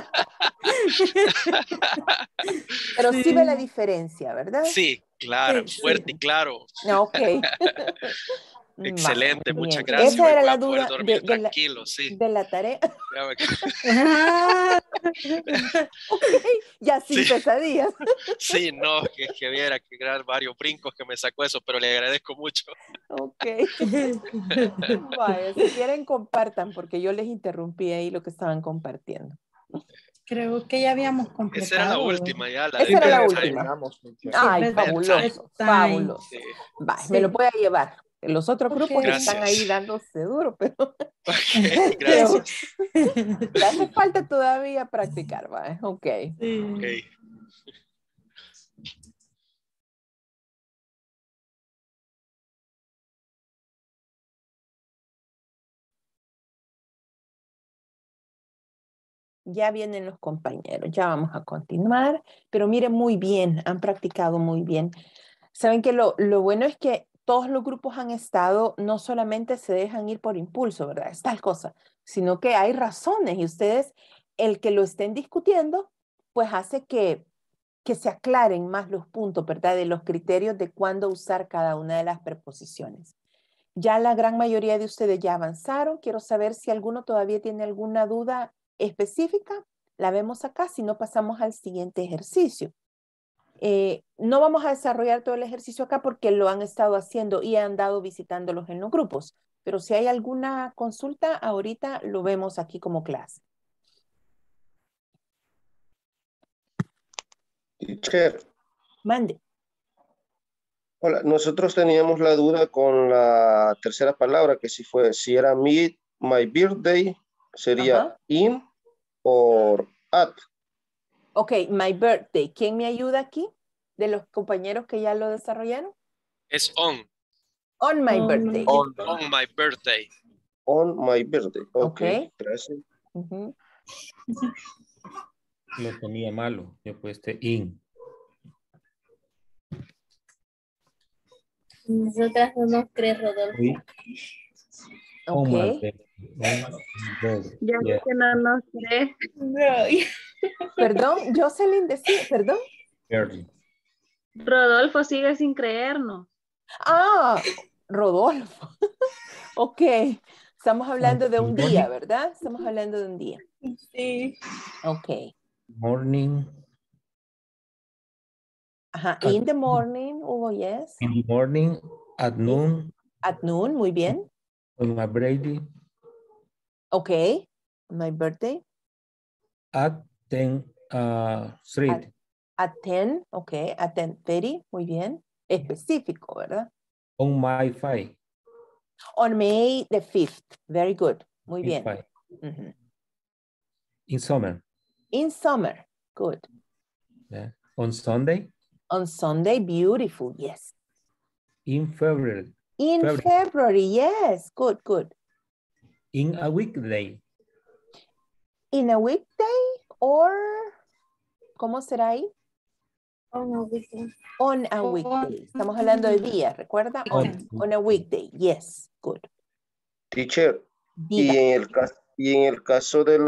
A: Pero sí ve la diferencia, ¿verdad?
H: Sí, claro,
D: Sí,
H: fuerte y
D: sí.
H: claro.
A: Ok.
H: Excelente,
A: Vale,
H: muchas
A: bien.
H: gracias.
A: Esa
H: Hoy
A: era
H: voy
A: la
H: a poder
A: duda
H: dormir tranquilo, sí.
A: de la tarea.
H: Ya me-
A: Ok, ya sin
H: Sí.
A: pesadillas.
H: Sí, no, que viera que gran varios brincos que me sacó eso, pero le agradezco mucho.
A: Ok. Vaya, si quieren compartan, porque yo les interrumpí ahí lo que estaban compartiendo.
D: Creo que ya habíamos
H: Esa era la
D: completado.
H: última, ya la
A: Esa era la
H: bedtime.
A: última.
F: Terminamos, teacher.
A: Ay,
D: Sí,
A: fabuloso,
D: bedtime.
A: fabuloso.
H: Sí.
A: Vaya,
D: Sí.
A: me lo voy a llevar. Los otros
D: Ok.
A: grupos están
H: Gracias.
A: ahí dándose duro, pero
H: Ok, gracias.
A: le hace falta todavía practicar, ¿vale? Ok.
D: Sí.
H: Ok.
A: Ya vienen los compañeros, ya vamos a continuar, pero miren muy bien, han practicado muy bien. Saben que lo bueno es que todos los grupos han estado, no solamente se dejan ir por impulso, ¿verdad? Es tal cosa, sino que hay razones y ustedes, el que lo estén discutiendo, pues hace que se aclaren más los puntos, ¿verdad? De los criterios de cuándo usar cada una de las preposiciones. Ya la gran mayoría de ustedes ya avanzaron. Quiero saber si alguno todavía tiene alguna duda específica. La vemos acá, si no pasamos al siguiente ejercicio. No vamos a desarrollar todo el ejercicio acá porque lo han estado haciendo y han dado visitándolos en los grupos. Pero si hay alguna consulta, ahorita lo vemos aquí como clase.
C: Teacher,
A: Mande.
C: hola, nosotros teníamos la duda con la tercera palabra, que si era my birthday, sería
A: Ajá.
C: in o at.
A: Ok, my birthday. ¿Quién me ayuda aquí? De los compañeros que ya lo desarrollaron.
H: Es on
A: On my birthday.
H: my birthday.
C: On my birthday. Ok,
A: Ok.
C: gracias.
A: Ujú.
J: Lo tenía malo. Yo puse in.
I: Nosotras no nos crees, Rodolfo.
J: Oui. On my
A: Ok.
J: birthday. On my birthday.
B: Ya sé
J: Yeah.
B: que no nos cree.
A: Perdón, Jocelyn decía, perdón.
J: Birthday.
B: Rodolfo sigue sin creernos.
A: Ah, Rodolfo. Ok. Estamos hablando de un día, ¿verdad? Estamos hablando de un día.
I: Sí.
A: Ok.
J: Morning.
A: Ajá. In the morning, Hugo, yes.
J: In the morning. At noon.
A: At noon, muy bien.
J: On my birthday.
A: Ok. My birthday.
J: At 10 street.
A: At 10, ok. At 10:30, muy bien. Específico, ¿verdad?
J: On my 5.
A: On May the 5th. Very good. Muy bien.
J: Ujú. In summer.
A: In summer. Good.
J: Yeah. On Sunday.
A: On Sunday, beautiful. Yes.
J: In February.
A: In February. Yes. Good, good.
J: In a weekday.
A: In a weekday or ¿cómo será ahí?
I: On a weekend.
A: On a weekday. Estamos hablando de días, ¿recuerda? On a weekday. Yes. Good.
C: Teacher,
A: Diga.
C: y en el caso de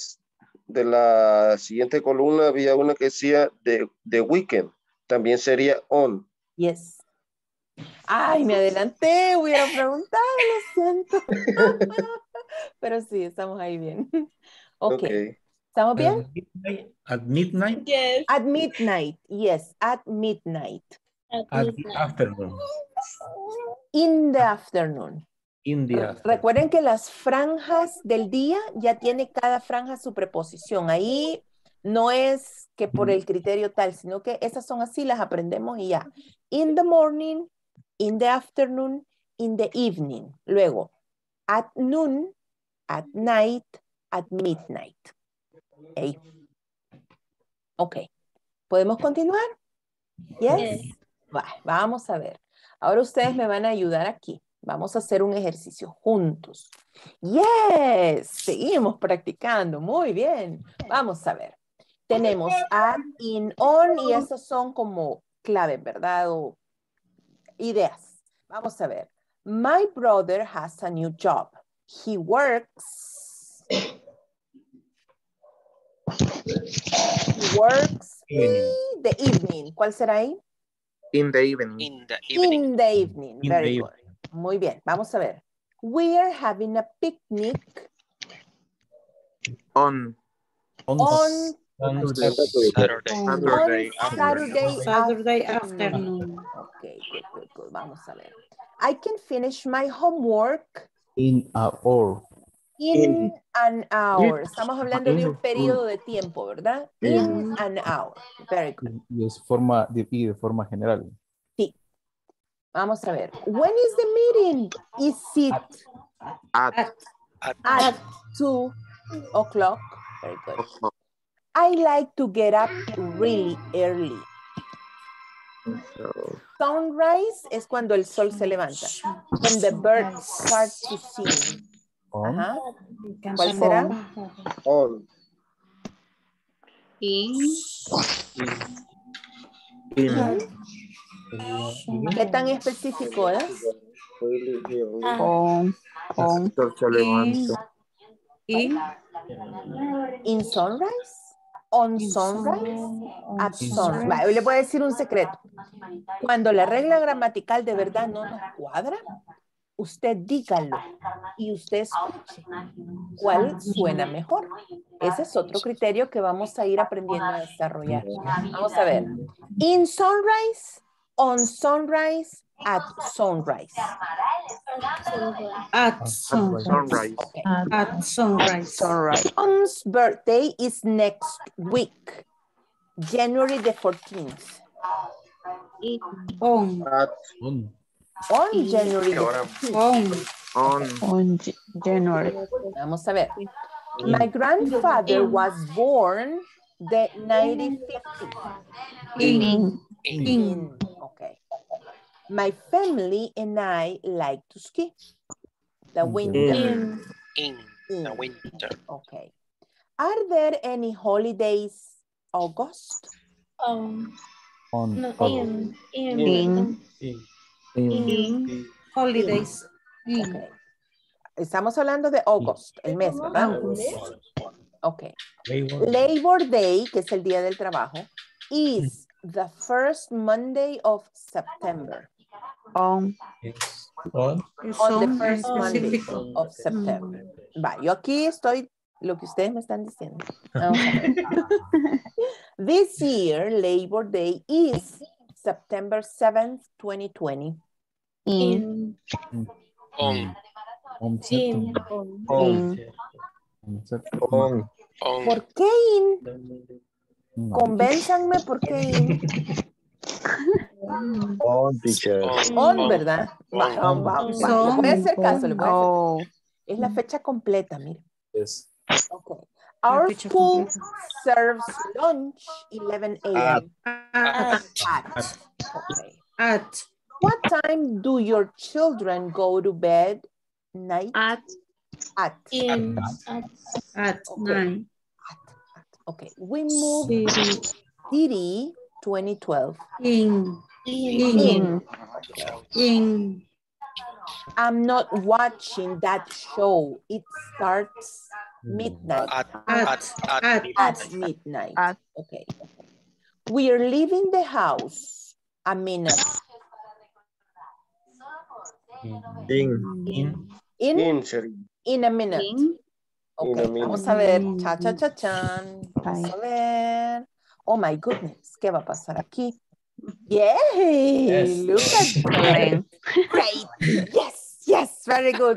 C: la siguiente columna había una que decía the weekend, también sería on.
A: Yes. Ay, me adelanté, hubiera preguntado, lo siento. Pero sí, estamos ahí bien. Ok. ¿Estamos bien?
J: At midnight.
I: Yes.
A: At midnight. Yes, at midnight.
J: At the afternoon.
A: In the afternoon.
J: In the afternoon.
A: Recuerden que las franjas del día ya tiene cada franja su preposición. Ahí no es que por el criterio tal, sino que esas son así, las aprendemos y ya. In the morning, in the afternoon, in the evening. Luego, at noon, at night, at midnight. Okay. Ok. ¿Podemos continuar? Yes. Vamos a ver. Ahora ustedes me van a ayudar aquí. Vamos a hacer un ejercicio juntos. Yes. Seguimos practicando. Muy bien. Vamos a ver. Tenemos at, in, on y esos son como claves, ¿verdad? O ideas. Vamos a ver. My brother has a new job. He works in the evening. ¿Cuál será ahí?
F: In the evening.
H: In the evening.
A: In the evening. Very good. Muy bien. Vamos a ver. We are having a picnic
F: On
D: Saturday afternoon.
A: Okay, good. Vamos a ver. I can finish my homework
E: In an hour.
A: in an hour. Estamos hablando de un periodo de tiempo, ¿verdad? In an hour. Very good.
E: Y de forma general.
A: Sí. Vamos a ver. When is the meeting? Is it at 2 o'clock? Very good. I like to get up really early. Sunrise es cuando el sol se levanta. When the birds start to sing. Ajá. ¿Cuál será?
C: On.
A: ¿Qué tan específico es? In sunrise? On sunrise? At sunrise. Vale, le voy a decir un secreto. Cuando la regla gramatical de verdad no nos cuadra, usted dígalo y usted escuche cuál suena mejor. Ese es otro criterio que vamos a ir aprendiendo a desarrollar. Vamos a ver. In sunrise, on sunrise, at sunrise.
D: At sunrise.
A: Okay.
D: At sunrise.
A: Tom's birthday is next week, January the 14th.
D: On.
A: On January the 14th.
G: On January.
A: Vamos a ver. My grandfather was born the 1950. In. Okay. My family and I like to ski. The winter.
H: In the winter.
A: Okay. Are there any holidays, August?
D: Holidays.
A: Okay. Estamos hablando de August, el mes, ¿verdad? Ok. Labor Day, que es el día del trabajo, is the first Monday of September. On the first Monday of September. Va, yo aquí estoy, lo que ustedes me están diciendo. Vamos a ver. This year, Labor Day is September 7th, 2020. ¿Por qué in? Convénzanme por qué in. On, ¿verdad? Le voy a hacer caso, le voy a hacer caso. Es la fecha completa, mire. Okay. Our school serves lunch 11 a.m.
D: At.
A: What time do your children go to bed? Night? At
D: 9.
A: Okay. We moved city 2012.
D: In.
A: I'm not watching that show. It starts midnight. At midnight. Okay. We are leaving the house a minute. In a minute. Okay, vamos a ver. Cha-cha-cha-chan. Vamos a ver. Oh my goodness. ¿Qué va a pasar aquí? Yay! Look at that. Great. Yes. Very good.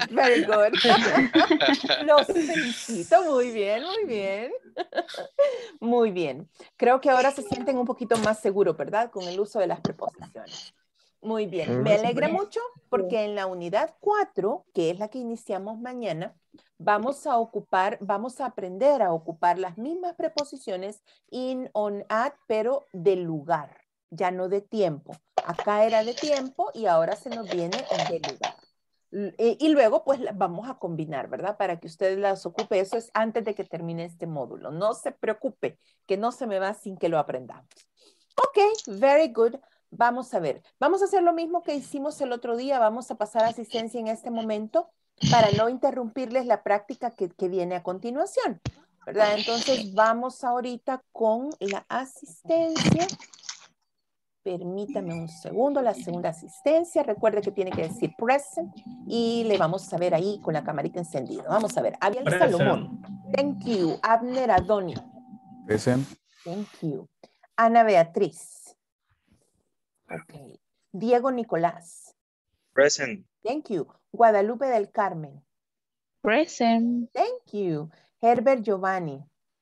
A: Los felicito. Muy bien. Muy bien. Creo que ahora se sienten un poquito más seguros, ¿verdad? Con el uso de las preposiciones. Muy bien, me alegra mucho porque en la unidad 4, que es la que iniciamos mañana, vamos a aprender a ocupar las mismas preposiciones in, on, at, pero de lugar, ya no de tiempo. Acá era de tiempo y ahora se nos viene de lugar. Y luego pues las vamos a combinar, ¿verdad? Para que ustedes las ocupe. Eso es antes de que termine este módulo. No se preocupe, que no se me va sin que lo aprendamos. Ok, very good. Vamos a ver. Vamos a hacer lo mismo que hicimos el otro día. Vamos a pasar asistencia en este momento para no interrumpirles la práctica que viene a continuación, ¿verdad? Entonces vamos ahorita con la asistencia. Permítame un segundo, la segunda asistencia. Recuerde que tiene que decir present y le vamos a ver ahí con la camarita encendida. Vamos a ver. Abiel Salomón. Thank you. Abner Adoni.
E: Present.
A: Thank you. Ana Beatriz. Okay. Diego Nicolás.
K: Present.
A: Thank you. Guadalupe del Carmen.
G: Present.
A: Thank you. Herbert Giovanni.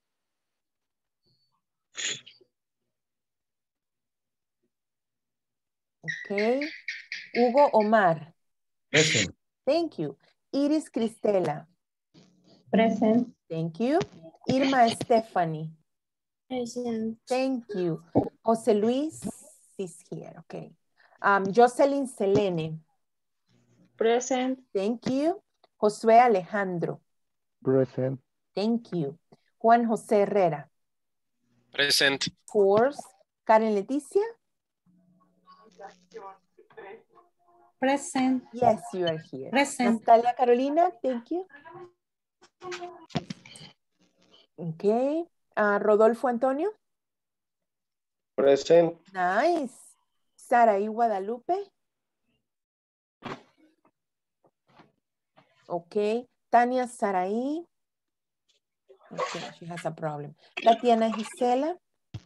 A: Okay. Hugo Omar.
J: Present.
A: Thank you. Iris Cristela.
I: Present.
A: Thank you. Irma Stephanie.
I: Present.
A: Thank you. José Luis is here. Okay. Jocelyn Selene.
B: Present.
A: Thank you. Josué Alejandro.
L: Present.
A: Thank you. Juan José Herrera.
H: Present.
A: Of course. Karen Leticia.
D: Present.
A: Yes, you are here.
D: Present.
A: Natalia Carolina, thank you. Okay. Rodolfo Antonio.
C: Present.
A: Nice. Saraí Guadalupe. Okay. Tania Saraí. Okay, she has a problem. Tatiana Gisela.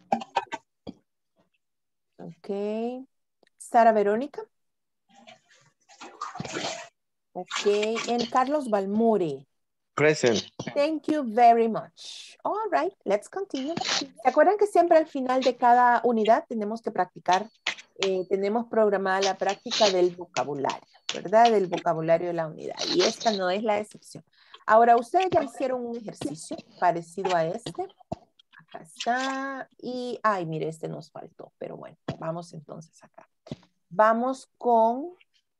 A: Okay. Sara Verónica. Okay. And Carlos Balmore.
K: Present.
A: Thank you very much. All right, let's continue. ¿Se acuerdan que siempre al final de cada unidad tenemos que practicar? Tenemos programada la práctica del vocabulario, ¿verdad? Del vocabulario de la unidad. Y esta no es la excepción. Ahora, ustedes ya hicieron un ejercicio parecido a este. Acá está. Y, ay, mire, este nos faltó. Pero bueno, vamos entonces acá. Vamos con...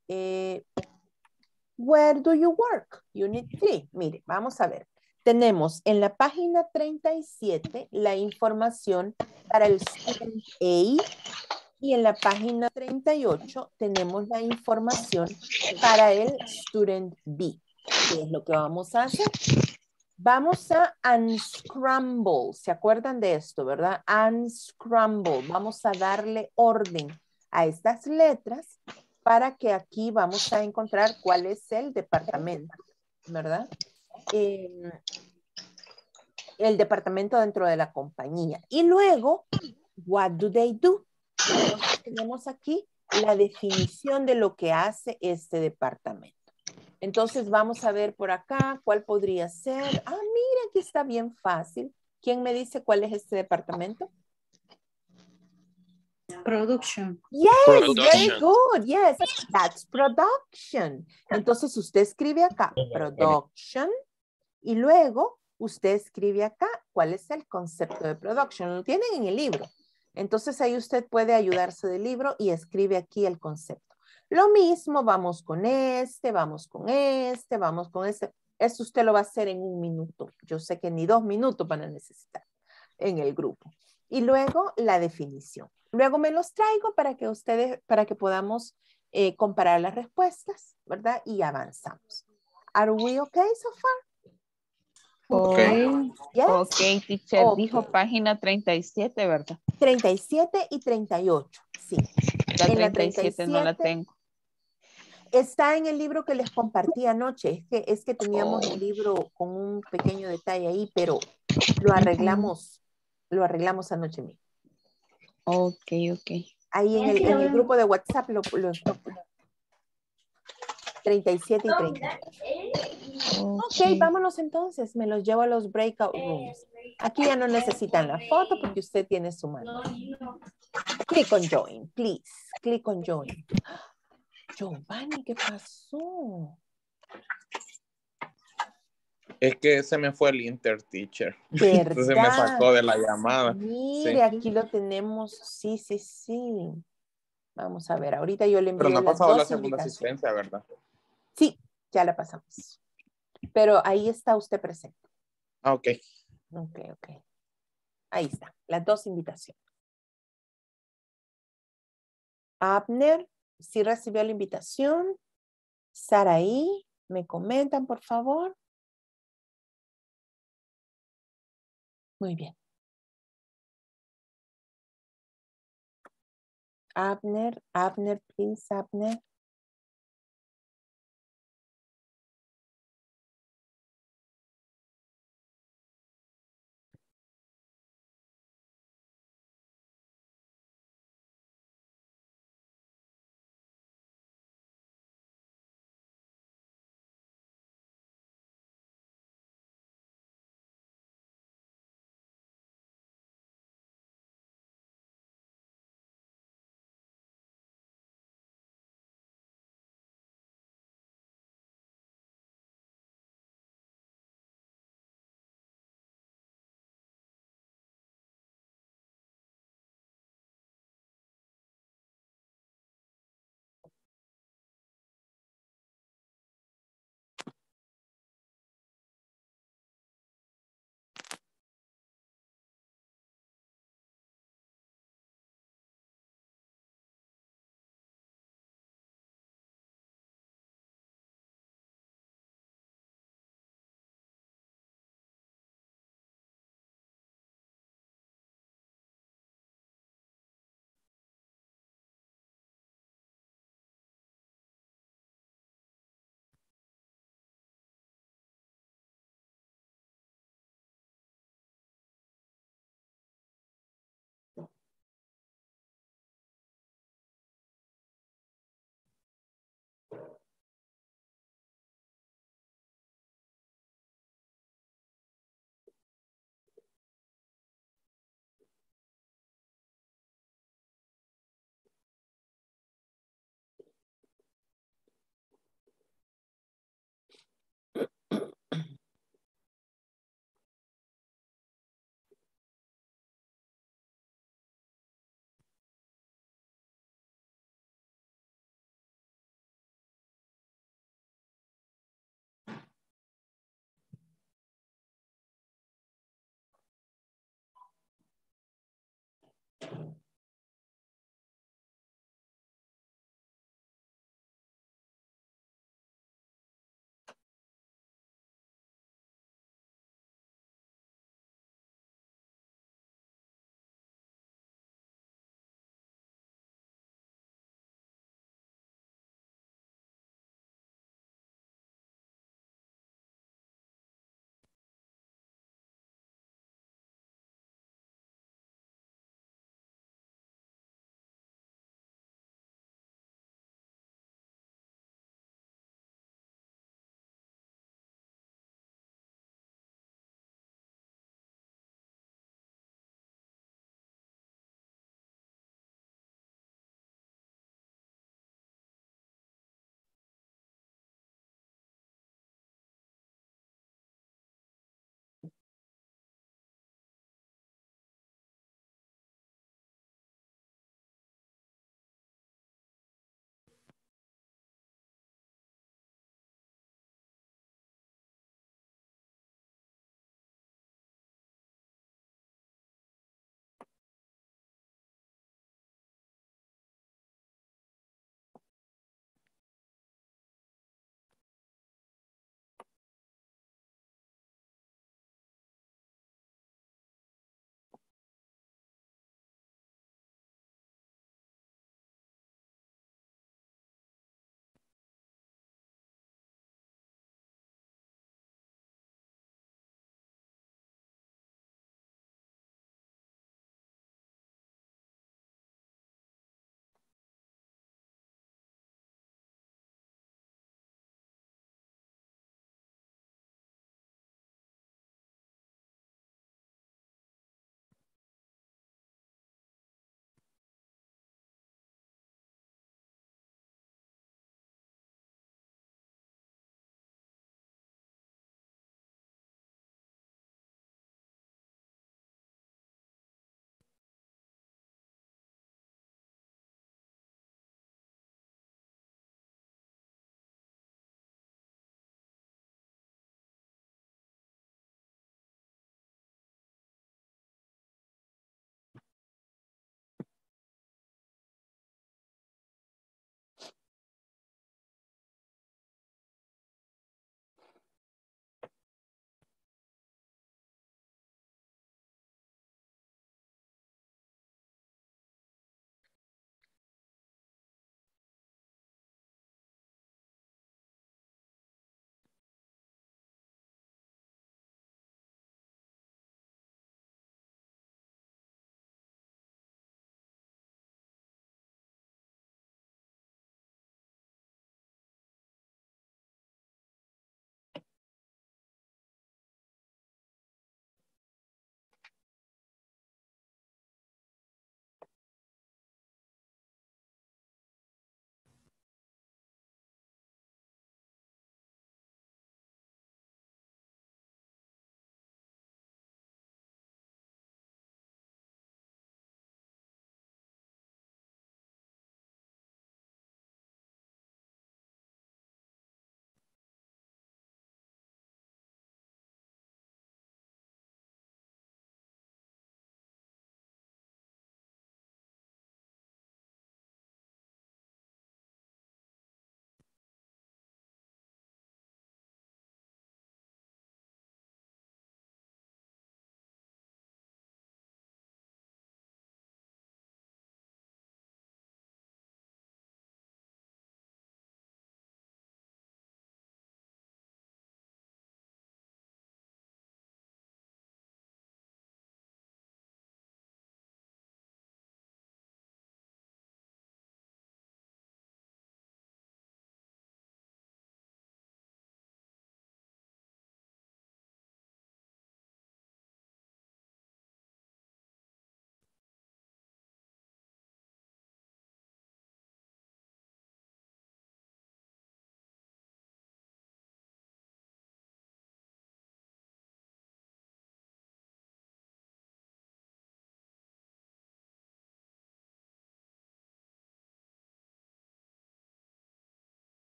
A: Where do you work? Unit 3. Mire, vamos a ver. Tenemos en la página 37 la información para el Student A y en la página 38 tenemos la información para el Student B. ¿Qué es lo que vamos a hacer? Vamos a unscramble. ¿Se acuerdan de esto, verdad? Unscramble. Vamos a darle orden a estas letras para que aquí vamos a encontrar cuál es el departamento, ¿verdad? El departamento dentro de la compañía. Y luego, what do they do? Entonces tenemos aquí la definición de lo que hace este departamento. Entonces vamos a ver por acá cuál podría ser. Ah, mira, aquí está bien fácil. ¿Quién me dice cuál es este departamento?
D: Production.
A: Yes,
H: Production.
A: very good. Yes, that's production. Entonces usted escribe acá production y luego usted escribe acá cuál es el concepto de production. Lo tienen en el libro. Entonces ahí usted puede ayudarse del libro y escribe aquí el concepto. Lo mismo, vamos con este, vamos con este, vamos con este. Eso usted lo va a hacer en 1 minuto. Yo sé que ni 2 minutos van a necesitar en el grupo. Y luego la definición. Luego me los traigo para que ustedes, para que podamos comparar las respuestas, ¿verdad? Y avanzamos. Are we okay so far?
G: Okay.
A: Yes?
G: Ok, teacher,
A: Okay.
G: dijo página 37, ¿verdad?
A: 37 y 38, sí.
G: La
A: En la
G: 37 no la tengo.
A: Está en el libro que les compartí anoche. Es que teníamos el libro con un pequeño detalle ahí, pero lo arreglamos anoche mismo.
G: Ok.
A: Ahí en el grupo de WhatsApp 37 y 38. Ok, vámonos entonces. Me los llevo a los breakout rooms. Aquí ya no necesitan la foto porque usted tiene su mano. Click on join, please. Click on join. Giovanni, ¿qué pasó?
F: Es que se me fue el Inter Teacher.
A: ¿Verdad?
F: Entonces me sacó de la llamada.
A: Mire,
F: Sí.
A: aquí lo tenemos. Sí, sí, sí. Vamos a ver, ahorita yo le
F: Pero
A: envío
F: no ha
A: las
F: pasado la
A: dos
F: segunda
A: invitaciones.
F: asistencia, ¿verdad?
A: Sí, ya la pasamos. Pero ahí está usted presente.
F: Ah, ok.
A: Ok, ok. Ahí está, las dos invitaciones. Abner, ¿sí recibió la invitación? Saraí, ¿me comentan, por favor? Muy bien. Abner, please, Abner.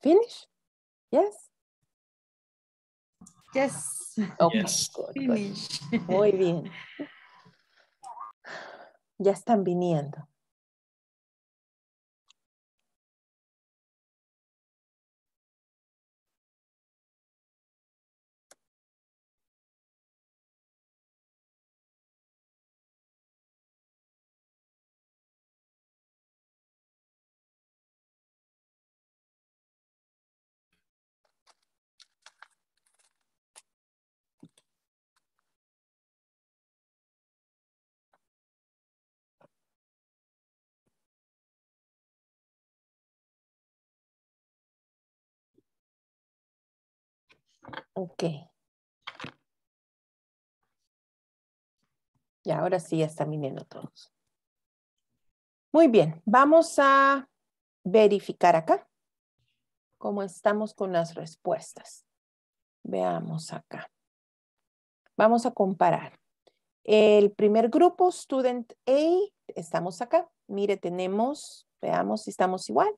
A: Finish? Yes?
D: Yes.
A: Okay,
H: Yes.
A: good.
D: Finish.
A: Muy bien. Ya están viniendo. Ok. Y ahora sí ya están viniendo todos. Muy bien, vamos a verificar acá cómo estamos con las respuestas. Veamos acá. Vamos a comparar. El primer grupo, Student A, estamos acá. Mire, tenemos, veamos si estamos igual.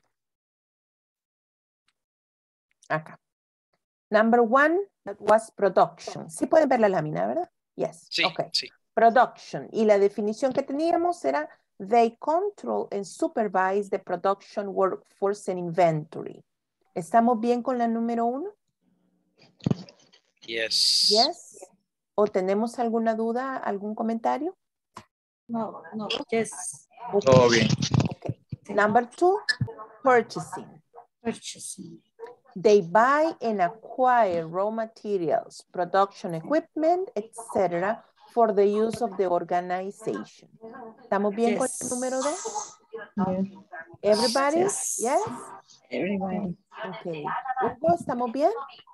A: Acá. Number 1, that was production. Sí pueden ver la lámina, ¿verdad? Yes.
H: Sí,
A: Okay.
H: sí.
A: Production. Y la definición que teníamos era they control and supervise the production workforce and inventory. ¿Estamos bien con la número 1?
H: Yes.
A: Yes. ¿O tenemos alguna duda, algún comentario?
D: No, no, yes.
A: Okay.
F: Todo bien.
A: Okay. Number 2, purchasing.
D: Purchasing.
A: They buy and acquire raw materials, production equipment, etc. for the use of the organization. ¿Estamos bien con el número 2? Everybody?
D: Yes.
A: Yes?
G: Everybody.
A: Okay. Hugo, ¿estamos bien?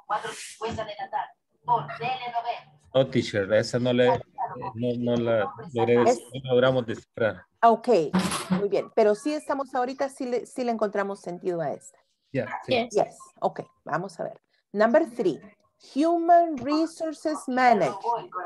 J: No, teacher, esa no la logré,
A: Es-
J: no logramos descifrar.
A: Ok, muy bien. Pero sí estamos ahorita, sí le encontramos sentido a esta.
J: Ya, sí.
I: Yes.
A: Yes, ok, vamos a ver. Number 3, Human Resources Management.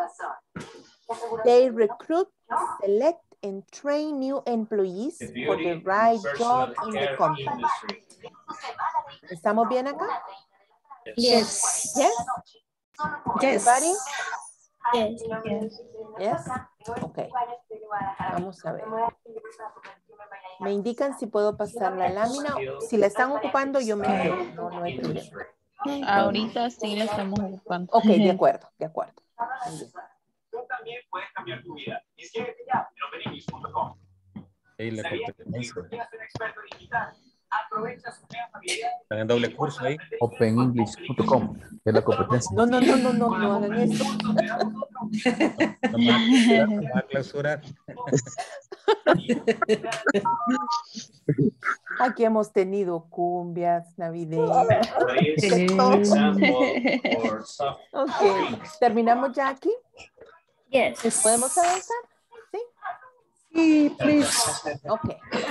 A: They recruit, select, and train new employees for the right job in the company. ¿Estamos bien acá?
D: Yes.
A: Yes?
D: Yes.
A: Everybody?
I: Yes.
A: Yes? Ok, vamos a ver. Me indican si puedo pasar la lámina. Si la están ocupando, yo me quedo. No hay problema.
G: Ahorita sí la estamos ocupando.
A: Ok, de acuerdo, de acuerdo. Muy bien.
J: Ahí la competencia. Están en doble curso ahí.
E: OpenEnglish.com es la competencia.
A: No hagan eso.
J: No me va a clausurar.
A: Aquí hemos tenido cumbias navideñas. Ok, ¿terminamos ya aquí?
I: Yes.
A: ¿Podemos avanzar? Sí.
D: Sí, please.
A: Ok.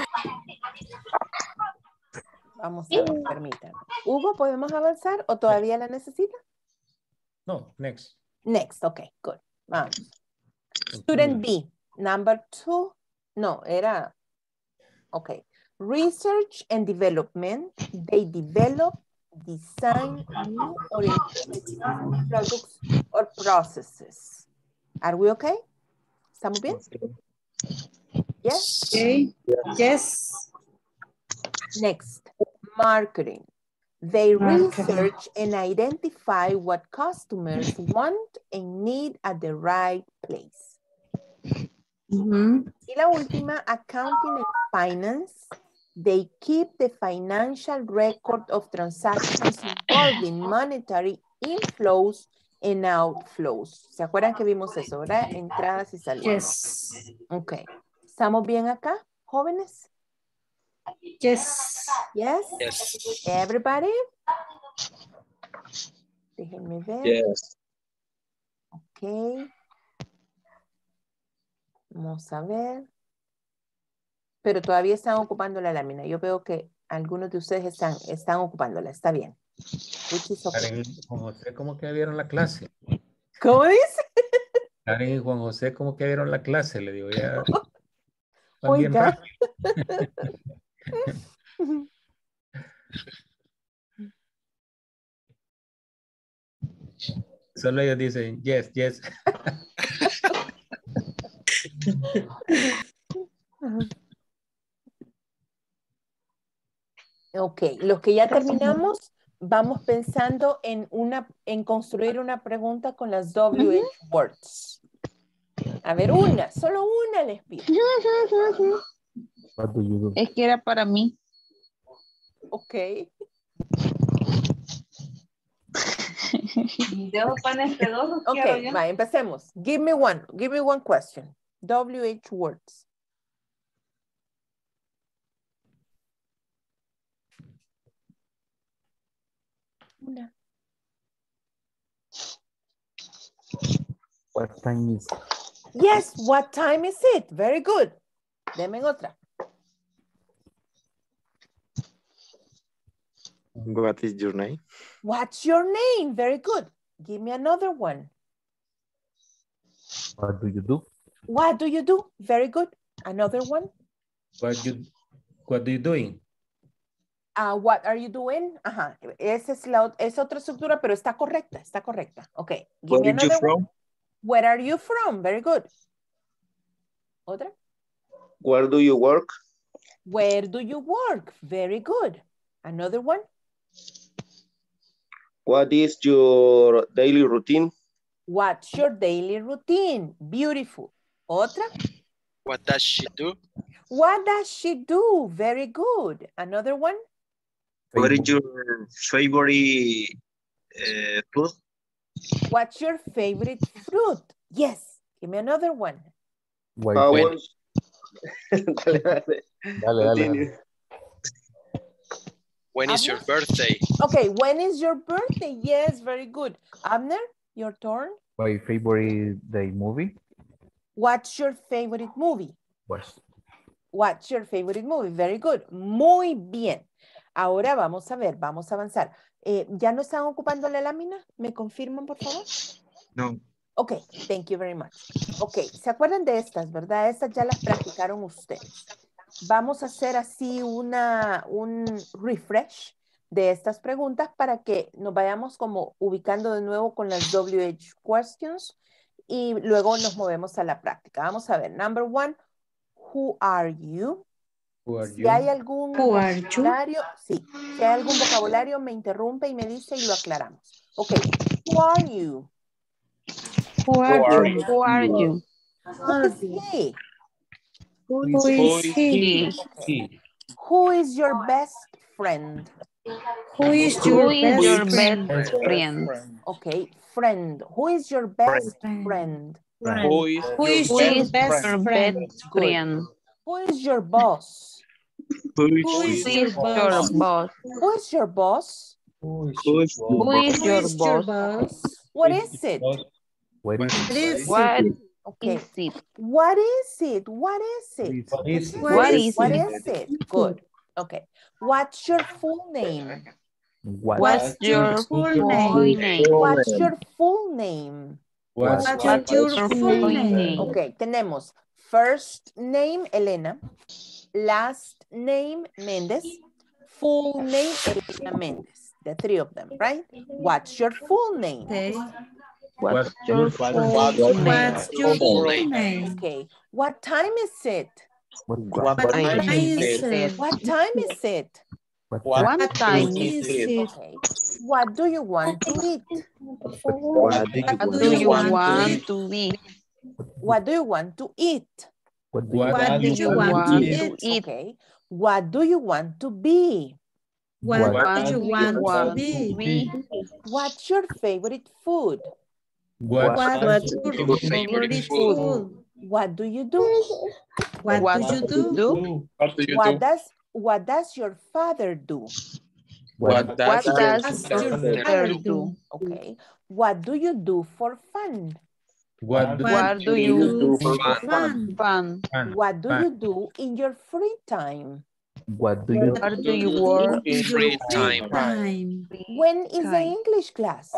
A: Vamos a ver, permítanme. Hugo, ¿podemos avanzar o todavía la necesita?
J: No, next.
A: Next, ok, good. Vamos. Student B, number 2. No, era, ok. Research and development. They develop, design new or implement products or processes. Are we okay? ¿Estamos bien? Yes?
D: Okay. Yes.
A: Next, marketing. They
D: Marketing.
A: research and identify what customers want and need at the right place. Y la última, accounting and finance. They keep the financial record of transactions involving monetary inflows and outflows. ¿Se acuerdan que vimos eso, verdad? Entradas y salidas.
D: Yes.
A: Ok. ¿Estamos bien acá, jóvenes?
D: Yes.
A: Yes?
H: Yes.
A: Everybody? Déjenme ver.
F: Yes.
A: Ok. Vamos a ver. Pero todavía están ocupando la lámina. Yo veo que algunos de ustedes están ocupándola. Está bien. Which is okay.
J: Karen y Juan José, ¿cómo que vieron la clase?
A: ¿Cómo dice?
J: Karen y Juan José, ¿cómo que vieron la clase? Le digo, ya. Van bien
A: Oiga.
J: rápido. Solo ellos dicen yes, yes.
A: Ok, los que ya terminamos, vamos pensando en construir una pregunta con las WH words. A ver, solo una les pido.
E: What do you do?
G: Es que era para mí.
A: Ok. Ok, va, empecemos. Give me one question. WH words. Una.
E: What time is it?
A: Yes, what time is it? Very good. Deme otra.
K: What is your name?
A: What's your name? Very good. Give me another one.
E: What do you do?
A: What do you do? Very good. Another one.
J: What are you doing?
A: What are you doing? Ajá. Esa es otra estructura, pero está correcta. Ok. Give me
K: Where are you
A: another one.
K: from?
A: Where are you from? Very good. Otra.
C: Where do you work?
A: Where do you work? Very good. Another one.
C: What is your daily routine?
A: What's your daily routine? Beautiful. Otra.
H: What does she do?
A: What does she do? Very good. Another one.
K: What is your favorite food?
A: What's your favorite fruit? Yes. Give me another one.
E: Wait,
C: How
H: When-
C: was... Continue.
H: When is your birthday?
A: Okay, when is your birthday? Yes, very good. Abner, your turn.
E: my favorite day movie
A: What's your favorite movie?
E: was
A: What's your favorite movie? Very good. Muy bien. Ahora vamos a ver, vamos a avanzar. ¿Ya no están ocupando la lámina? ¿Me confirman, por favor?
K: No.
A: Ok, thank you very much. Ok, ¿se acuerdan de estas, verdad? Estas ya las practicaron ustedes. Vamos a hacer así un refresh de estas preguntas para que nos vayamos como ubicando de nuevo con las WH questions y luego nos movemos a la práctica. Vamos a ver, number one, who are you?
J: Who are
A: Si
J: you?
A: hay algún
D: Who are you?
A: vocabulario, sí. Si hay algún vocabulario, me interrumpe y me dice y lo aclaramos. Ok, who are you?
G: Who are you? Who are you?
A: Who is he?
D: Who is he?
J: He.
A: Who is your best friend?
D: Who is
G: Who
D: your
G: is your
D: best
G: best
D: friend?
G: friend?
A: Okay, friend. Who is your best
D: Friend.
A: friend?
F: Who is
D: Who is
G: Who
D: your
G: is
D: best
G: your
D: friend?
G: best friend?
A: Who is your boss?
K: Who
D: Who
K: is
D: is
G: Who
D: your
G: is your
D: boss?
G: boss?
A: Who is your boss?
J: Who is
K: Who is
G: Who is
D: Who
G: your
D: is your
G: boss?
D: boss?
A: What is it?
E: what is
D: What is
G: What
D: it?
A: Okay.
G: is it?
A: What is it? What is it?
J: What is it?
G: What is
A: What
G: it?
A: is it? Good. Okay. What's your full name?
E: what
G: What's your
D: full
G: full
D: name?
G: name?
A: What's your full name?
J: What's
D: What's
G: What's
D: your
G: your
D: full
G: full
D: name?
G: name?
A: Okay, tenemos first name Elena, last name Méndez, full name Elena Méndez. The three of them, right? What's your full name?
D: Okay.
G: What's your full name?
D: What's your full
H: name?
D: name?
A: Okay. What time is it?
K: what
D: What
K: time
D: time is it?
A: What time is it?
G: What time
D: Is
G: is it?
D: it?
A: Okay. What do you want to eat?
K: what do
D: What
G: What do you
D: want to
G: want
D: eat?
G: to eat?
A: What do you want to eat?
E: what do you
D: What do you want to eat?
A: Okay. What do you want to be?
D: What
E: What
D: do you want to be?
A: What's your favorite food?
J: What's
D: What's
J: your
D: your
J: favorite
D: favorite
J: food?
D: food?
A: What do you do?
D: What do you do?
F: What do you
A: What
F: do?
A: does your father do?
J: What
G: What
J: does
G: does
D: Does
G: your
D: your
G: father
D: father
G: do?
D: do?
A: Okay. What do you do for fun?
J: what
D: What do you do for fun?
G: Fun.
A: What do you do in your free time?
E: what do you
G: What do you work
D: in
H: Free
D: your
H: time.
D: time?
A: When is the
G: time?
A: English class?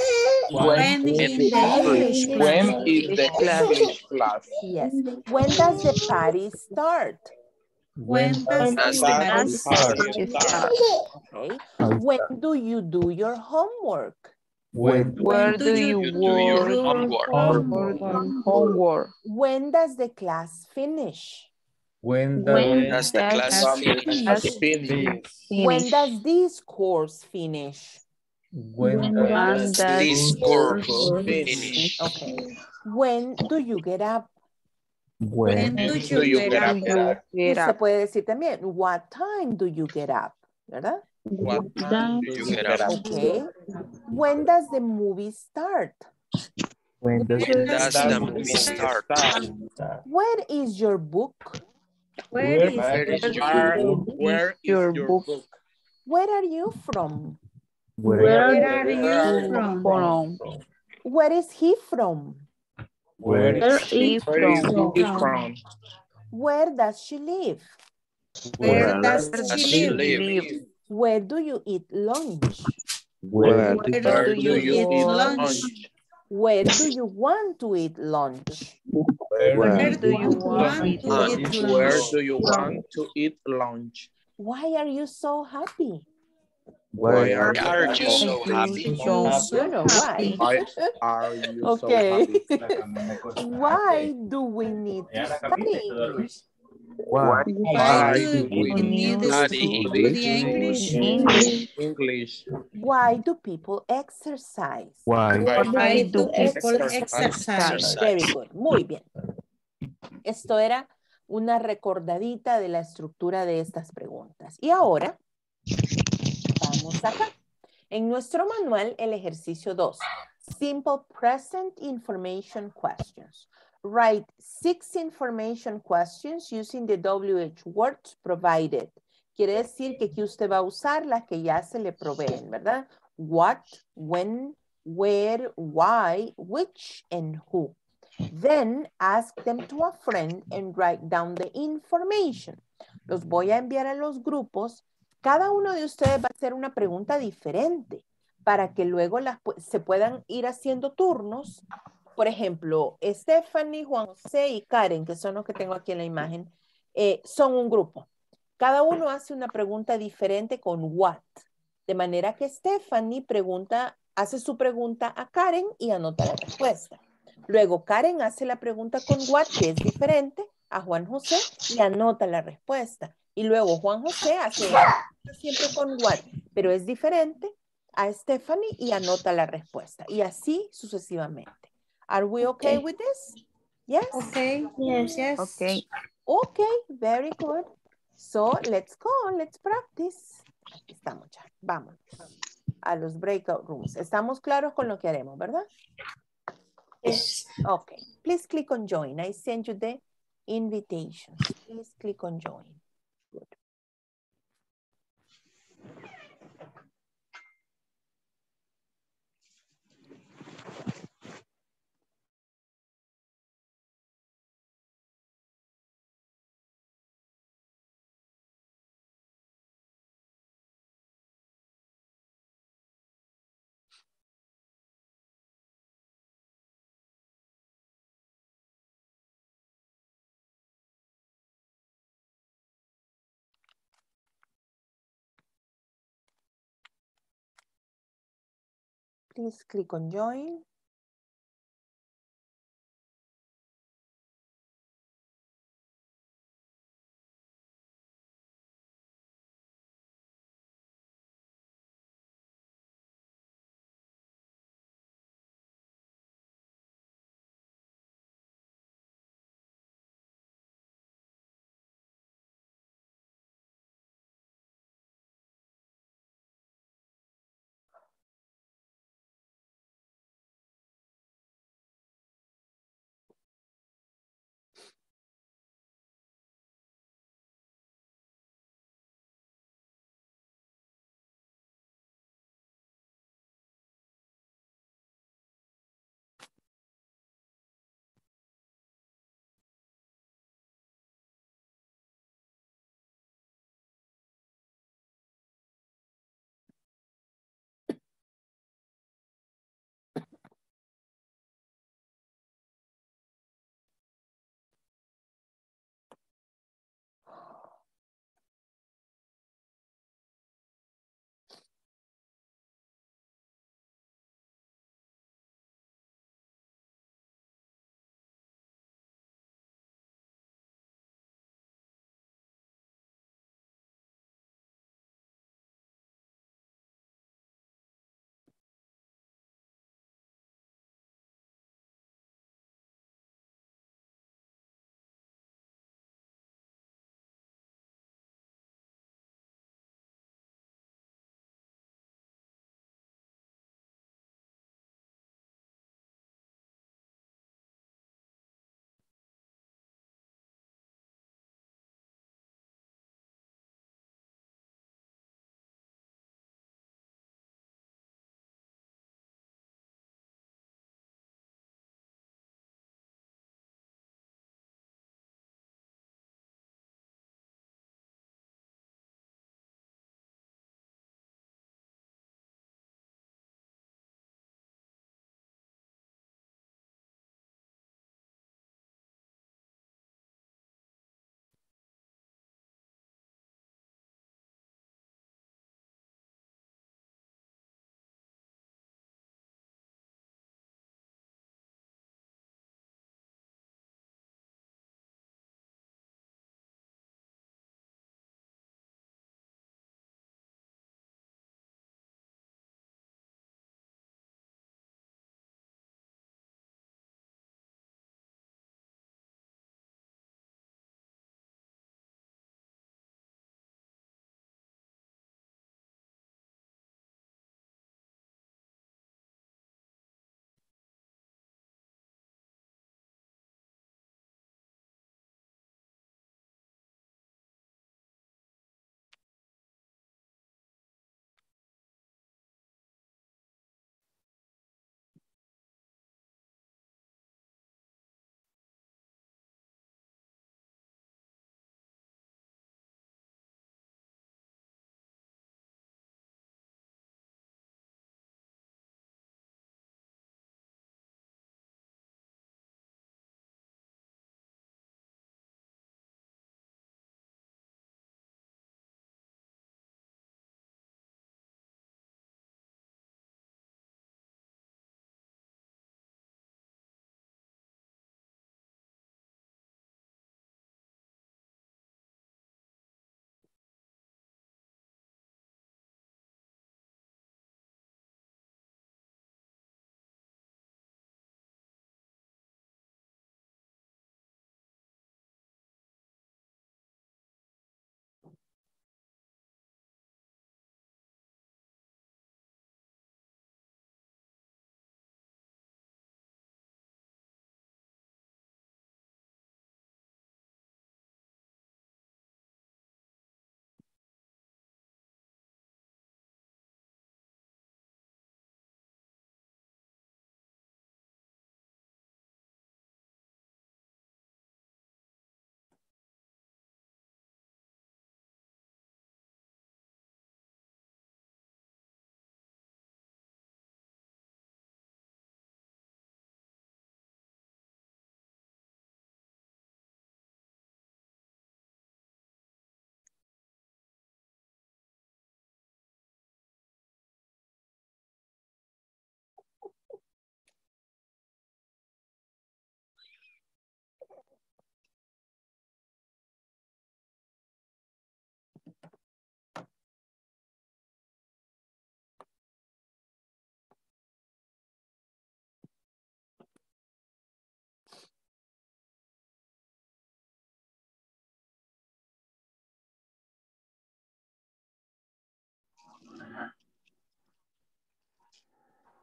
D: When in the English
F: When
D: class?
F: is the English class?
A: Yes. When does the party start?
D: When does
H: Does
D: the
H: the
D: party
F: party
D: start?
F: start?
A: Okay. When do you do your homework?
G: Where do you
H: You do your
G: work?
H: homework.
G: Homework.
A: When does the class finish?
J: When
G: When
H: Does the class finish?
A: When does this course finish?
J: when
G: When does
H: This course
G: finish?
H: finish?
A: Okay. When do you get up?
D: When
E: When
D: do you get up?
A: Y
G: Get
A: se
G: up.
A: puede decir también, what time do you get up? ¿Verdad?
H: What time do you get up?
A: Okay. When does the movie start?
E: when does
H: When does the movie start?
A: Where is your book?
D: Where is
G: Your book.
A: Where are you from?
E: where
D: are you from?
G: From.
A: Where is he from?
G: Where is from?
A: Where does she live?
D: Where does
H: Does
D: she
H: she
D: live?
H: live?
A: Where do you eat lunch?
E: where
D: Where do you eat lunch?
A: Where do you want to eat lunch?
D: Where do you want to eat lunch?
F: you want to eat lunch?
A: Why are you so happy?
H: Why are you so happy?
A: You know why.
F: Why are you
A: Okay.
F: so happy?
A: Why do we need to study English?
E: why
D: Why do
F: we
D: we need to
H: study
D: study English?
F: English?
A: Why do people exercise?
E: why
D: Why do people exercise?
H: Exercise.
A: Very good. Muy bien. Esto era una recordadita de la estructura de estas preguntas. Y ahora, vamos acá. En nuestro manual, el ejercicio 2. Simple present information questions. Write 6 information questions using the WH words provided. Quiere decir que aquí usted va a usar las que ya se le proveen, ¿verdad? What, when, where, why, which, and who. Then ask them to a friend and write down the information. Los voy a enviar a los grupos. Cada uno de ustedes va a hacer una pregunta diferente para que luego se puedan ir haciendo turnos. Por ejemplo, Stephanie, Juan José y Karen, que son los que tengo aquí en la imagen, son un grupo. Cada uno hace una pregunta diferente con what. De manera que Stephanie hace su pregunta a Karen y anota la respuesta. Luego Karen hace la pregunta con what, que es diferente, a Juan José y anota la respuesta. Y luego Juan José hace siempre con what, pero es diferente a Stephanie y anota la respuesta. Y así sucesivamente. Are we okay with this? Yes?
D: Okay.
I: Yes.
D: Yes.
G: Okay.
A: Okay, very good. So, let's go, let's practice. Aquí estamos ya, vamos a los breakout rooms. Estamos claros con lo que haremos, ¿verdad?
I: Yes.
A: Okay, please click on join. I sent you the invitations. Please click on join. Good. Please click on join.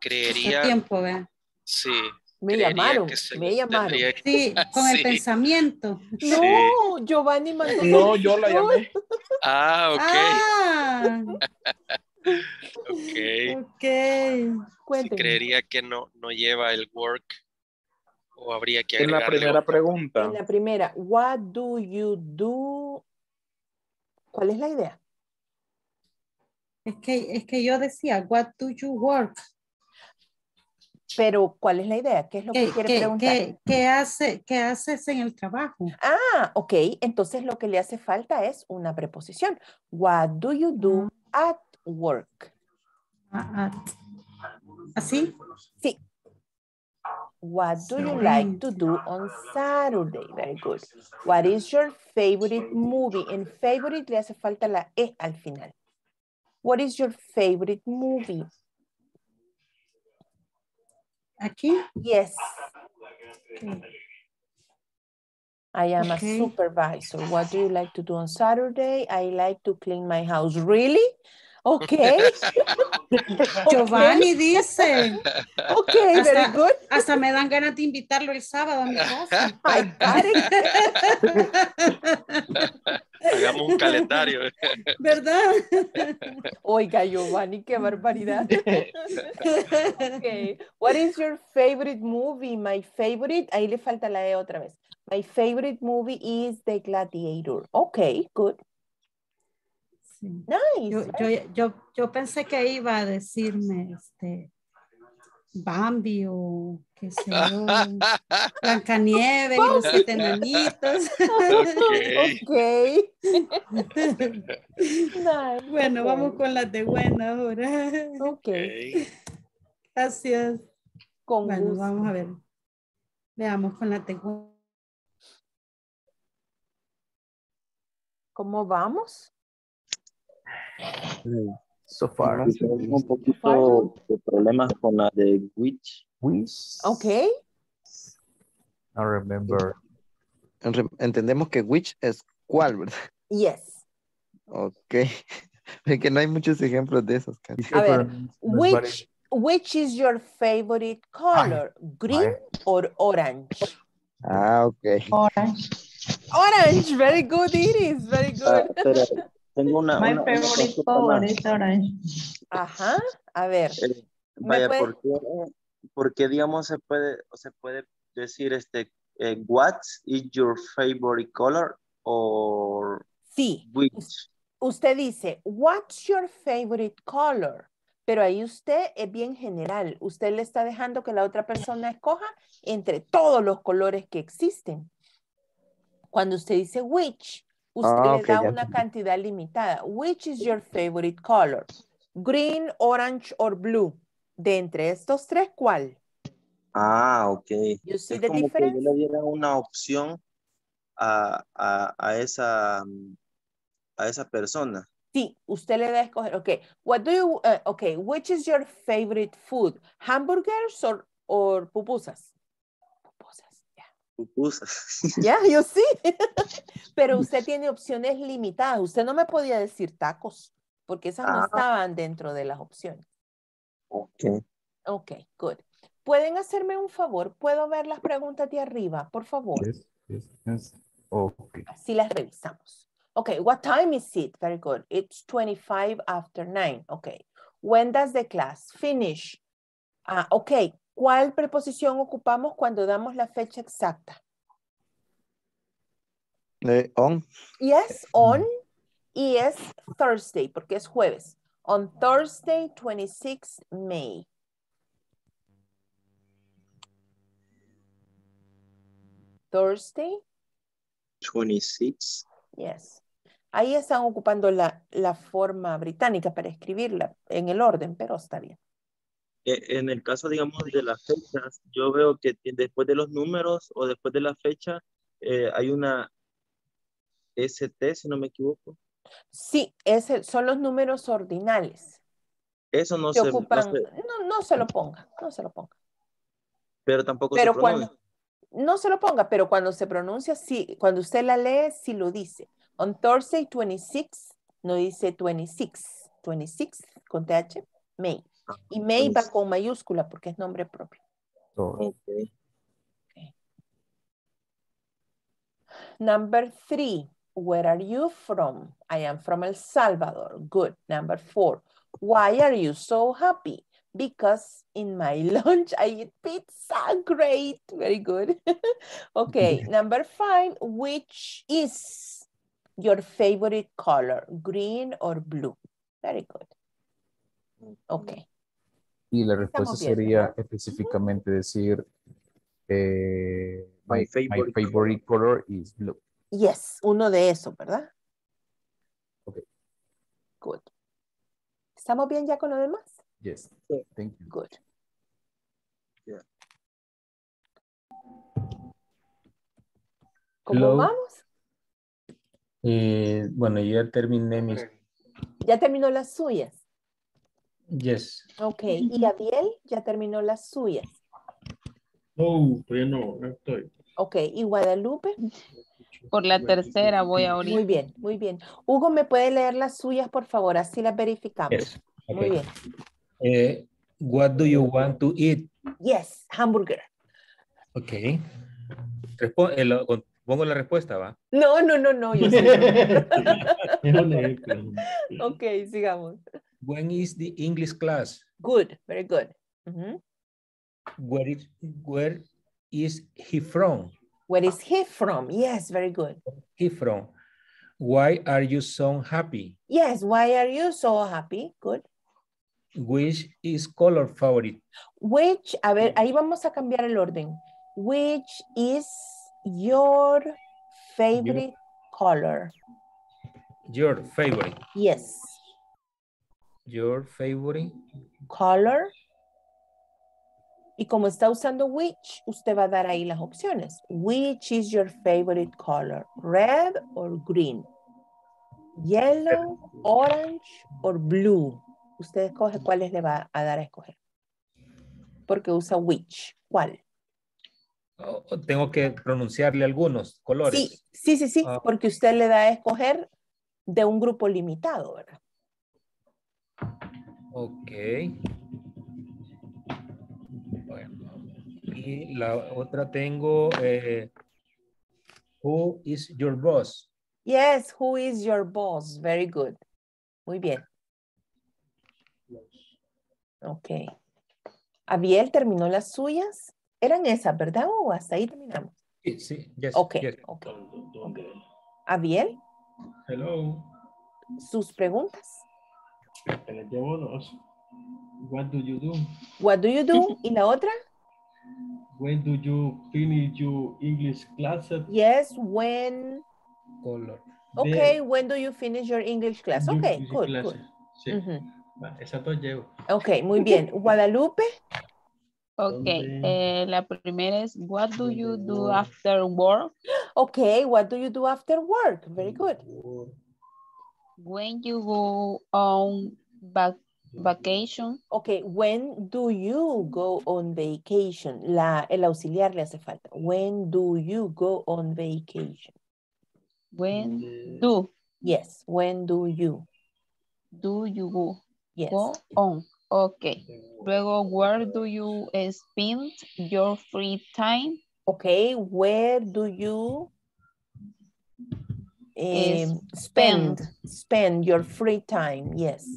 H: creería,
D: tiempo, ¿verdad?
H: sí,
A: Me
H: creería
A: llamaron,
H: que se
A: me llamaron.
H: tendría que-
D: Sí, con el
H: Sí.
D: pensamiento.
A: No,
H: Sí.
A: Giovanni mandó
F: No, yo la
A: solicitud.
F: llamé.
H: Ah, ok,
D: Ah,
H: ok.
D: ok.
H: Sí,
A: Cuéntenme.
H: creería que no lleva el work o habría que
F: En la
H: agregarle
F: primera
H: otro.
F: pregunta.
A: En la primera, what do you do? ¿Cuál es la idea?
D: Es que yo decía, what do you work?
A: Pero, ¿cuál es la idea? ¿Qué es lo que quiere preguntar?
D: ¿Qué haces en el trabajo?
A: Ah, ok. Entonces lo que le hace falta es una preposición. What do you do at work?
D: ¿Así?
A: Sí. What do you
D: Sorry.
A: like to do on Saturday? Very good. What is your favorite movie? En favorite le hace falta la E al final. What is your favorite movie?
D: ¿Aquí?
A: Yes.
D: Okay.
A: I am a supervisor. What do you like to do on Saturday? I like to clean my house. Really? Okay.
D: Giovanni dice.
A: Okay, very good.
D: Hasta me dan ganas de invitarlo el sábado a mi casa.
A: I got it.
H: Hagamos un calendario.
D: ¿Verdad?
A: Oiga, Giovanni, qué barbaridad. Okay. What is your favorite movie? My favorite, ahí le falta la E otra vez. My favorite movie is The Gladiator. Okay, good.
D: Sí.
A: Nice.
D: Yo pensé que iba a decirme Bambi o qué sé yo, Blancanieves y los 7 enanitos.
A: Okay. Nice.
D: Bueno,
A: Okay.
D: vamos con las de buena ahora.
A: Okay.
D: Gracias.
A: Con
D: bueno,
A: gusto.
D: vamos a ver. Veamos con las de buena.
A: ¿Cómo vamos?
E: So far.
C: Tengo un poquito de problemas con la de which.
A: Okay.
E: I remember.
K: Entendemos que which es cuál, ¿verdad?
A: Yes.
K: Ok. Es que no hay muchos ejemplos de esos.
A: A ver, which is your favorite color? Green or orange?
K: Ah, ok.
A: Orange, very good, Iris, very good.
C: Pero tengo una
B: favorite
C: consulta
B: color
C: más.
B: is orange.
A: Ajá, a ver.
C: Vaya,
A: puede-
C: ¿por qué, digamos, se puede decir what is your favorite color? Or
A: Sí.
C: which?
A: Usted dice, what's your favorite color? Pero ahí usted es bien general. Usted le está dejando que la otra persona escoja entre todos los colores que existen. Cuando usted dice which, usted le da una cantidad limitada. Which is your favorite color? Green, orange or blue. De entre estos tres, ¿cuál?
C: Ah, ok.
A: You see
C: Es
A: the
C: como que
A: difference?
C: yo le diera una opción a esa persona.
A: Sí, usted le da a escoger. Ok, what do you, okay, which is your favorite food? Hamburgers or pupusas? Pupusas, yeah.
C: Pupusas.
A: Yeah, you see. Pero usted tiene opciones limitadas. Usted no me podía decir tacos, porque esas no estaban dentro de las opciones.
C: Ok.
A: Ok, good. ¿Pueden hacerme un favor? ¿Puedo ver las preguntas de arriba, por favor?
E: Yes. Okay.
A: Así las revisamos. Okay, what time is it? Very good. It's 25 after 9. Okay. When does the class finish? Okay. ¿Cuál preposición ocupamos cuando damos la fecha exacta?
K: On.
A: Yes, on. Y es Thursday, porque es jueves. On Thursday, 26 May. Thursday.
C: 26.
A: Yes. Ahí están ocupando la forma británica para escribirla en el orden, pero está bien.
C: En el caso, digamos, de las fechas, yo veo que después de los números o después de la fecha hay una ST, si no me equivoco.
A: Sí, son los números ordinales.
C: Eso no
A: Se
C: se
A: ocupan, no se lo ponga, no se lo ponga.
C: Pero tampoco
A: Pero
C: se pronuncia.
A: No se lo ponga, pero cuando se pronuncia, sí, cuando usted la lee, sí lo dice. On Thursday 26, no dice 26 con TH, May. Y May va con mayúscula porque es nombre propio.
C: Okay.
A: Number 3, where are you from? I am from El Salvador. Good. Number 4, why are you so happy? Because in my lunch I eat pizza. Great. Very good. Okay. Number 5, which is your favorite color? Green or blue? Very good. Okay.
E: Y la respuesta
A: Estamos bien,
E: sería
A: ¿verdad?
E: específicamente decir, my
C: favorite
E: favorite color is blue.
A: Yes, uno de esos, ¿verdad?
E: Okay.
A: Good. ¿Estamos bien ya con lo demás?
E: Yes. Thank you.
A: Good.
C: Yeah.
A: ¿Cómo
J: Hello.
A: vamos?
J: Bueno, ya terminé mis...
A: Ya terminó las suyas.
J: Yes.
A: Ok. ¿Y Adiel ya terminó las suyas?
F: No, todavía no estoy.
A: Ok. ¿Y Guadalupe?
G: Por la tercera voy ahorita.
A: Muy bien, muy bien. Hugo, ¿me puede leer las suyas, por favor? Así las verificamos.
J: Yes.
A: Muy
J: Okay.
A: bien.
J: What do you want to eat?
A: Yes, hamburger.
J: Ok. Pongo la respuesta, ¿va?
A: No, yo sé.
F: Mejor leer, pero-
A: Ok, sigamos.
J: When is the English class?
A: Good, very good. Ujú.
J: Where is he from?
A: Where is he from? Yes, very good.
J: He from. Why are you so happy?
A: Yes, why are you so happy? Good.
J: Which is color favorite?
A: Which, a ver, ahí vamos a cambiar el orden. Which is your favorite color?
J: Your favorite.
A: Yes.
J: Your favorite.
A: Color. Y como está usando which, usted va a dar ahí las opciones. Which is your favorite color? Red or green? Yellow, orange or blue? Usted escoge cuáles le va a dar a escoger. Porque usa which. ¿Cuál?
J: Tengo que pronunciarle algunos colores.
A: Sí, porque usted le da a escoger de un grupo limitado, ¿verdad?
J: Ok. Bueno. Y la otra tengo, who is your boss?
A: Yes, who is your boss? Very good. Muy bien. Ok. Abiel terminó las suyas. Eran esas, ¿verdad? ¿O hasta ahí terminamos?
J: Sí, yes,
A: Ok,
J: yes.
A: ok. Abiel,
F: Hello.
A: sus preguntas.
F: Te les llevo dos. What do you do?
A: What do you do? ¿Y la otra?
F: When do you finish your English class?
A: Yes, when.
J: Color.
A: Okay, when do you finish your English class?
F: Your
A: Okay,
F: English
A: good,
F: classes.
A: good.
F: Sí.
A: Ujú.
F: Va, esas dos llevo.
A: Ok, muy bien. Guadalupe.
G: Ok,
F: ¿Dónde?
G: la primera es, what do you do after work?
A: Okay, what do you do after work? Very good.
G: When you go on vacation?
A: Okay, when do you go on vacation? El auxiliar le hace falta. When do you go on vacation?
G: When do
A: Yes, when do you?
G: you go?
A: Yes.
G: Go on. Ok. Luego, where do you spend your free time?
A: Okay, where do you spend your free time? Yes.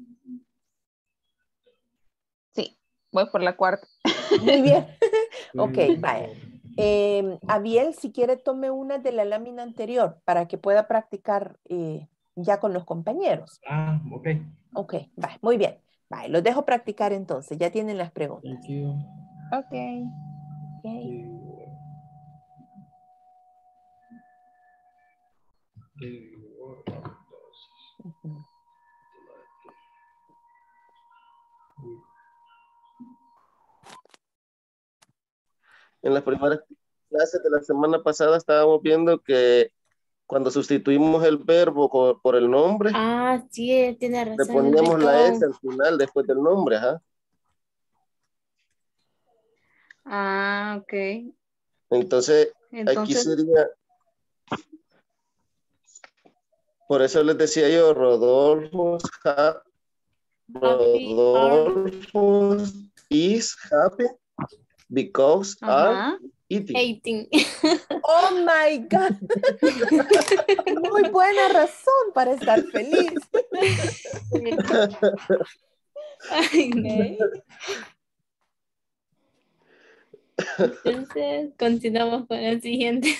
G: Sí, voy por la cuarta.
A: Muy bien. Ok, vaya. Abiel, si quiere, tome una de la lámina anterior para que pueda practicar ya con los compañeros.
F: Ah, ok.
A: Ok, vaya, muy bien. Vaya, los dejo practicar entonces. Ya tienen las preguntas.
F: Thank you.
G: Ok.
A: Okay. Ujú.
C: En las primeras clases de la semana pasada estábamos viendo que cuando sustituimos el verbo por el nombre,
I: Ah, sí, tiene
C: le
I: razón.
C: poníamos la S
I: Enrique.
C: al final después del nombre, ajá.
B: Ah, ok.
C: Entonces, aquí
B: Entonces,
C: sería, por eso les decía yo, Rodolfo, Rodolfo is happy because are eating.
I: 18.
A: Oh my God. Muy buena razón para estar feliz.
I: Ay, no.
A: Okay.
I: Entonces, continuamos con la siguiente.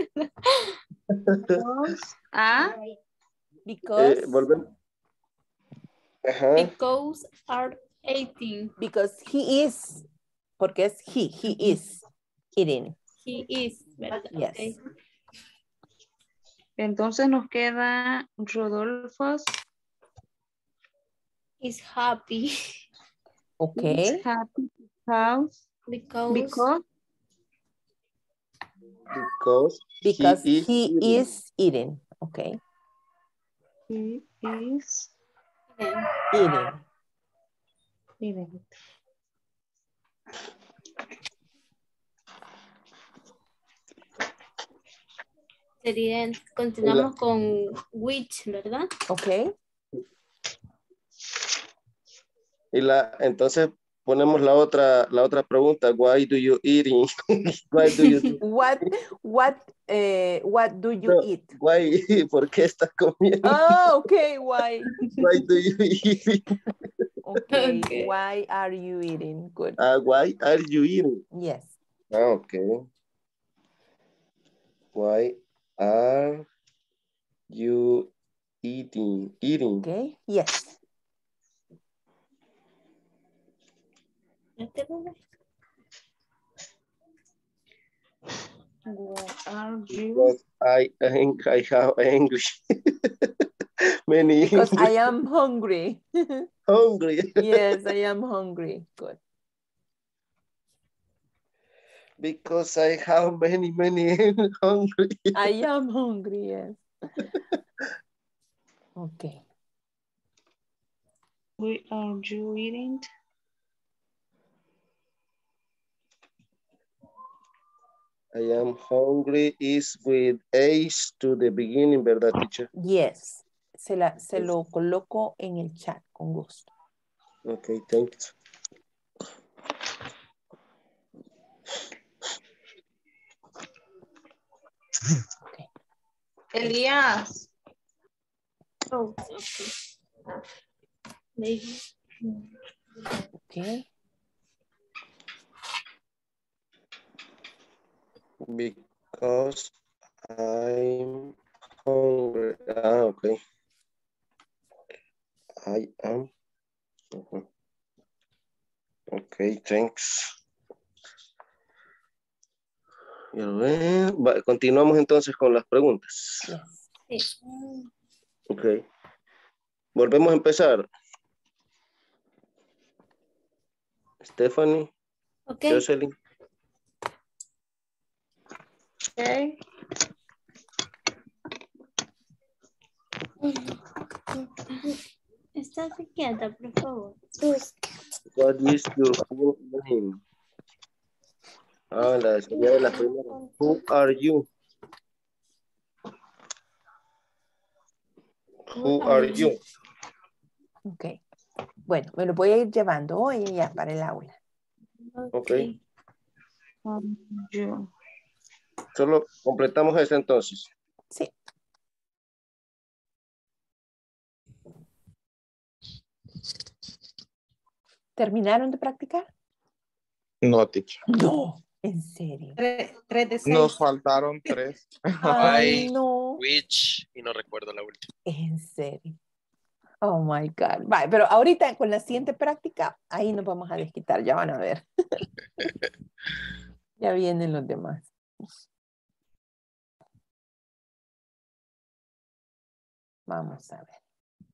A: Because
C: Volvemos. Ajá.
I: Because are 18.
A: because he is, porque es he is eating.
I: He is, ¿verdad?
A: Yes.
I: Okay.
B: Entonces nos queda Rodolfo.
I: Is happy.
A: Okay.
B: Is happy because
A: Because
C: he
A: he
C: eating.
A: is eating. Okay.
B: he is
A: Eating.
B: eating.
I: Sería, continuamos con which, ¿verdad?
A: Okay.
C: Y entonces ponemos la otra pregunta. Why do you eating? Why do you do?
A: What do you
C: No,
A: eat?
C: Why? ¿Por qué estás comiendo?
A: Oh, okay. Why?
C: Why do you eat?
A: Okay.
I: Okay.
A: Why are you eating? Good.
C: Why are you eating?
A: Yes.
C: Okay. Why are you eating?
A: Okay. Yes.
B: What are you?
C: Because I have English. Many
A: Because I
C: English.
A: am hungry.
C: Hungry.
A: Yes, I am hungry. Good.
C: Because I have many hungry.
A: I am hungry, yes. Okay.
B: We are you eating?
C: I am hungry is with H to the beginning, ¿verdad, teacher?
A: Yes. Se lo coloco en el chat con gusto.
C: Okay, thanks.
A: Okay.
B: Elías.
I: Oh, okay. Maybe.
A: Okay.
C: Because I'm hungry. Okay. I am. Okay, thanks. Continuamos entonces con las preguntas.
A: Yes.
C: Ok. Volvemos a empezar. Stephanie.
I: Okay.
C: Jocelyn.
B: Okay.
I: Estás quieta, por favor.
C: What is your full name? Sería de la primera. Who are you? Who are you?
A: Ok. Bueno, me lo voy a ir llevando hoy ya para el aula.
C: Ok.
B: You.
C: Solo completamos eso entonces.
A: Sí. ¿Terminaron de practicar?
L: No, teacher.
A: No, en serio.
D: 3 de 6.
L: Nos faltaron 3.
A: Ay,
H: Why,
A: no.
H: which, y no recuerdo la última.
A: En serio. Oh my God. Vale, pero ahorita con la siguiente práctica, ahí nos vamos a desquitar, ya van a ver. Ya vienen los demás. Vamos a ver.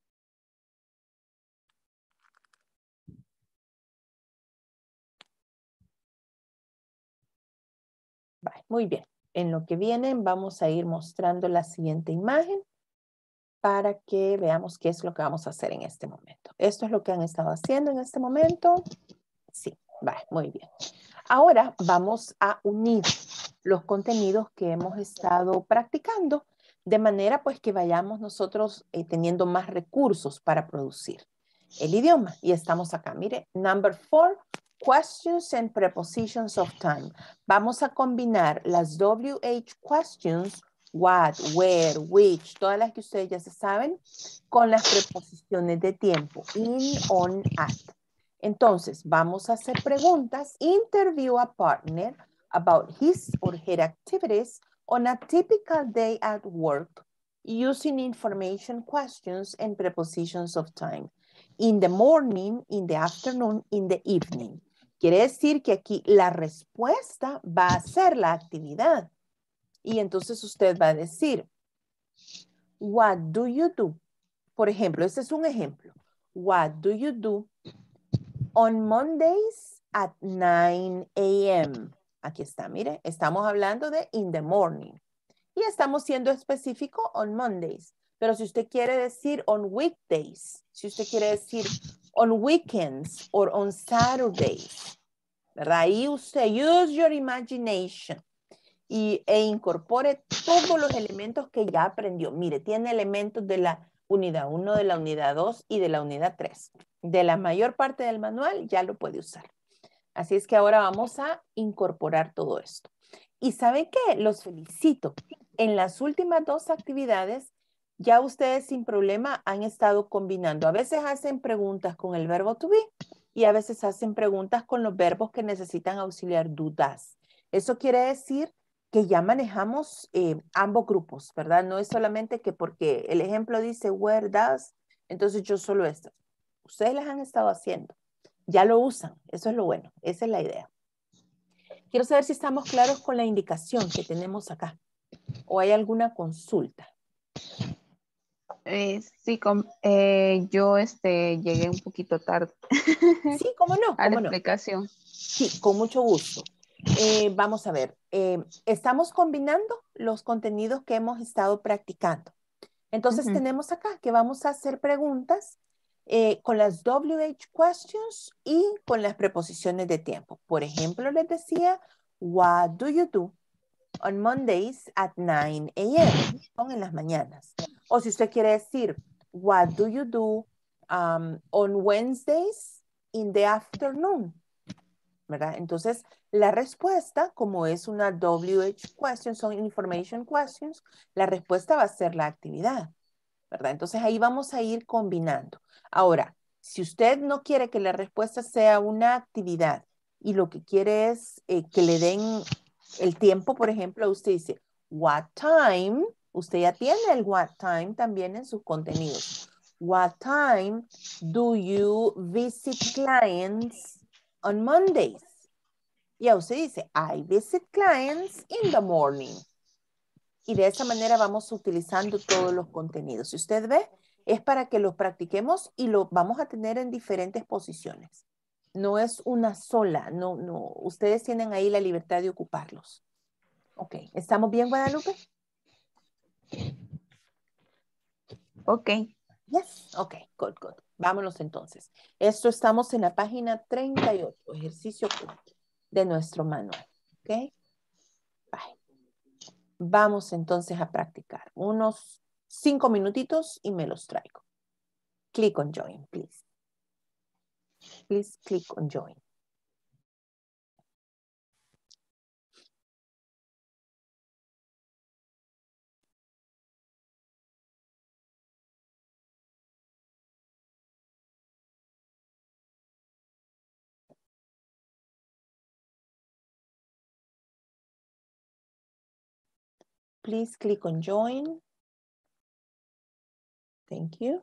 A: Vale, muy bien. En lo que vienen vamos a ir mostrando la siguiente imagen para que veamos qué es lo que vamos a hacer en este momento. ¿Esto es lo que han estado haciendo en este momento? Sí, vale, muy bien. Ahora vamos a unir los contenidos que hemos estado practicando de manera pues que vayamos nosotros teniendo más recursos para producir. el idioma. Y estamos acá. Mire, number 4, questions and prepositions of time. Vamos a combinar las WH questions, what, where, which, todas las que ustedes ya se saben, con las preposiciones de tiempo, in, on, at. Entonces, vamos a hacer preguntas, interview a partner about his or her activities on a typical day at work, using information questions and prepositions of time. In the morning, in the afternoon, in the evening. Quiere decir que aquí la respuesta va a ser la actividad. Y entonces usted va a decir, what do you do? Por ejemplo, este es un ejemplo. What do you do on Mondays at 9 a.m.? Aquí está, mire, estamos hablando de in the morning. Y estamos siendo específico on Mondays. Pero si usted quiere decir on weekdays, si usted quiere decir on weekends or on Saturdays, ¿verdad? Ahí usted use your imagination e incorpore todos los elementos que ya aprendió. Mire, tiene elementos de la unidad 1, de la unidad 2 y de la unidad 3. De la mayor parte del manual ya lo puede usar. Así es que ahora vamos a incorporar todo esto. ¿Y saben qué? Los felicito. En las últimas 2 actividades, ya ustedes sin problema han estado combinando. A veces hacen preguntas con el verbo to be y a veces hacen preguntas con los verbos que necesitan auxiliar dudas. Eso quiere decir que ya manejamos ambos grupos, ¿verdad? No es solamente que porque el ejemplo dice where does, entonces yo solo esto. Ustedes las han estado haciendo. Ya lo usan. Eso es lo bueno. Esa es la idea. Quiero saber si estamos claros con la indicación que tenemos acá. ¿O hay alguna consulta?
G: Sí, yo llegué un poquito tarde
A: Sí, cómo no,
G: a la
A: cómo no.
G: explicación.
A: Sí, con mucho gusto. Vamos a ver. Estamos combinando los contenidos que hemos estado practicando. Entonces tenemos acá que vamos a hacer preguntas con las WH questions y con las preposiciones de tiempo. Por ejemplo, les decía, what do you do on Mondays at 9 a.m.? Son en las mañanas. O si usted quiere decir, what do you do on Wednesdays in the afternoon? ¿Verdad? Entonces, la respuesta, como es una WH question, son information questions, la respuesta va a ser la actividad, ¿verdad? Entonces, ahí vamos a ir combinando. Ahora, si usted no quiere que la respuesta sea una actividad y lo que quiere es que le den el tiempo, por ejemplo, usted dice, what time, usted ya tiene el what time también en sus contenidos. What time do you visit clients on Mondays? Y usted dice, I visit clients in the morning. Y de esa manera vamos utilizando todos los contenidos. Si usted ve, es para que los practiquemos y lo vamos a tener en diferentes posiciones. No es una sola, no. Ustedes tienen ahí la libertad de ocuparlos. Ok, ¿estamos bien, Guadalupe?
G: Ok.
A: Yes, ok, good. Vámonos entonces. Esto estamos en la página 38, ejercicio 4 de nuestro manual. Ok, bye. Vamos entonces a practicar. Unos 5 minutitos y me los traigo. Click on join, please. Please click on join. Please click on join. Thank you.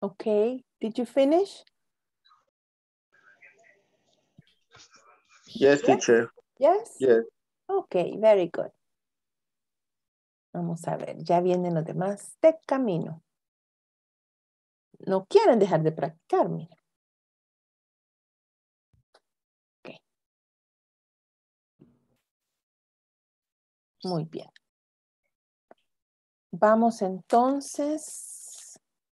A: Okay, did you finish?
C: Yes, teacher.
A: Yes?
C: Yes.
A: Okay, very good. Vamos a ver, ya vienen los demás de camino. No quieren dejar de practicar, mira. Ok. Muy bien. Vamos entonces.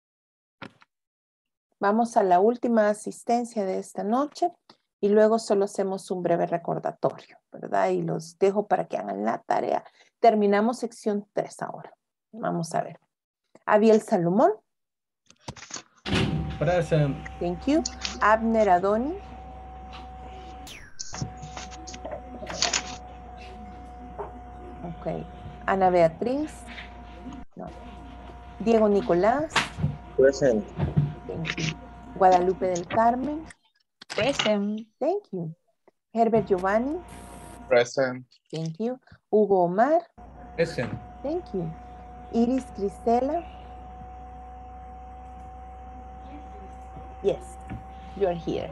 A: Vamos a la última asistencia de esta noche y luego solo hacemos un breve recordatorio, ¿verdad? Y los dejo para que hagan la tarea. Terminamos sección 3 ahora. Vamos a ver. Abiel Salomón.
F: Present.
A: Thank you. Abner Adoni. Ok. Ana Beatriz. No. Diego Nicolás.
C: Present.
A: Thank you. Guadalupe del Carmen.
G: Present.
A: Thank you. Herbert Giovanni.
L: Present.
A: Thank you. Hugo Omar.
J: Present.
A: Thank you. Iris Cristela. Yes, you're here.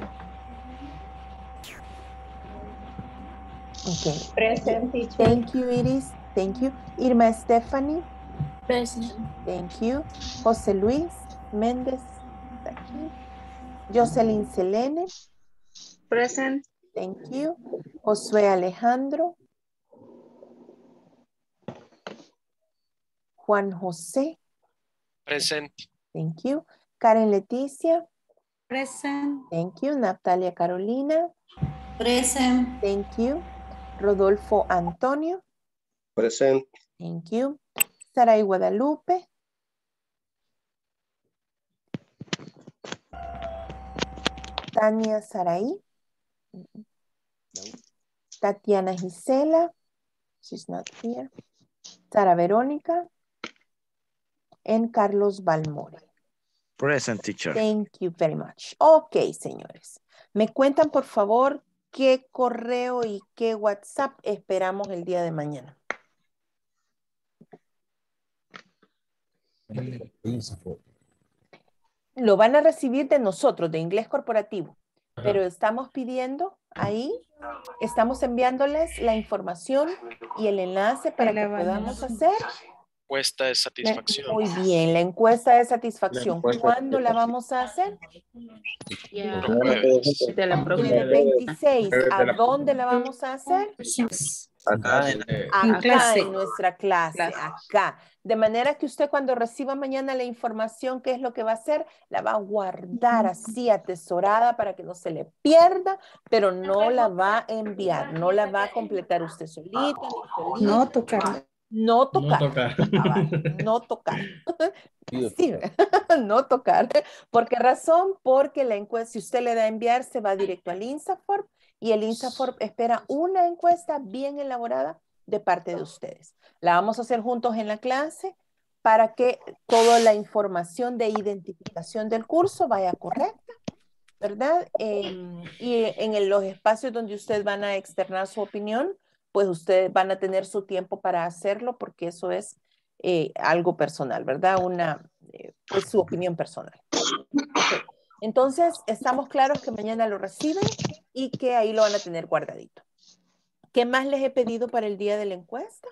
A: Okay.
I: Present, teacher.
A: Thank you, Iris. Thank you. Irma Stephanie.
I: Present.
A: Thank you. José Luis Méndez. Aquí. Jocelyn Selene.
B: Present.
A: Thank you. Josué Alejandro. Juan José.
H: Present.
A: Thank you. Karen Leticia.
D: Present.
A: Thank you. Natalia Carolina.
D: Present.
A: Thank you. Rodolfo Antonio.
C: Present.
A: Thank you. Saray Guadalupe. Tania Saray. Tatiana Gisela. She's not here. Sara Verónica. And Carlos Balmore.
K: Present, teacher.
A: Thank you very much. Ok, señores. Me cuentan, por favor, qué correo y qué WhatsApp esperamos el día de mañana. Lo van a recibir de nosotros, de Inglés Corporativo. Pero estamos pidiendo ahí, estamos enviándoles la información y el enlace para que podamos hacer.
H: Encuesta de satisfacción.
A: Muy bien, la encuesta de satisfacción. ¿Cuándo la vamos a hacer?
B: Ya.
H: Jueves.
B: De la próxima.
A: El 26. ¿A dónde la vamos a hacer?
L: Acá.
A: Acá en nuestra clase, acá. De manera que usted cuando reciba mañana la información, ¿qué es lo que va a hacer? La va a guardar así atesorada para que no se le pierda, pero no la va a enviar, no la va a completar usted solito, ni solito.
D: No tocar.
A: No tocar.
F: No tocar.
A: No tocar. Sí, no tocar. ¿Por qué razón? Porque la encuesta, si usted le da a enviar, se va directo al INSAFORP y el INSAFORP espera una encuesta bien elaborada de parte de ustedes. La vamos a hacer juntos en la clase para que toda la información de identificación del curso vaya correcta, ¿verdad? Y en los espacios donde ustedes van a externar su opinión, pues ustedes van a tener su tiempo para hacerlo porque eso es algo personal, ¿verdad? Pues su opinión personal. Okay. Entonces, estamos claros que mañana lo reciben y que ahí lo van a tener guardadito. ¿Qué más les he pedido para el día de la encuesta?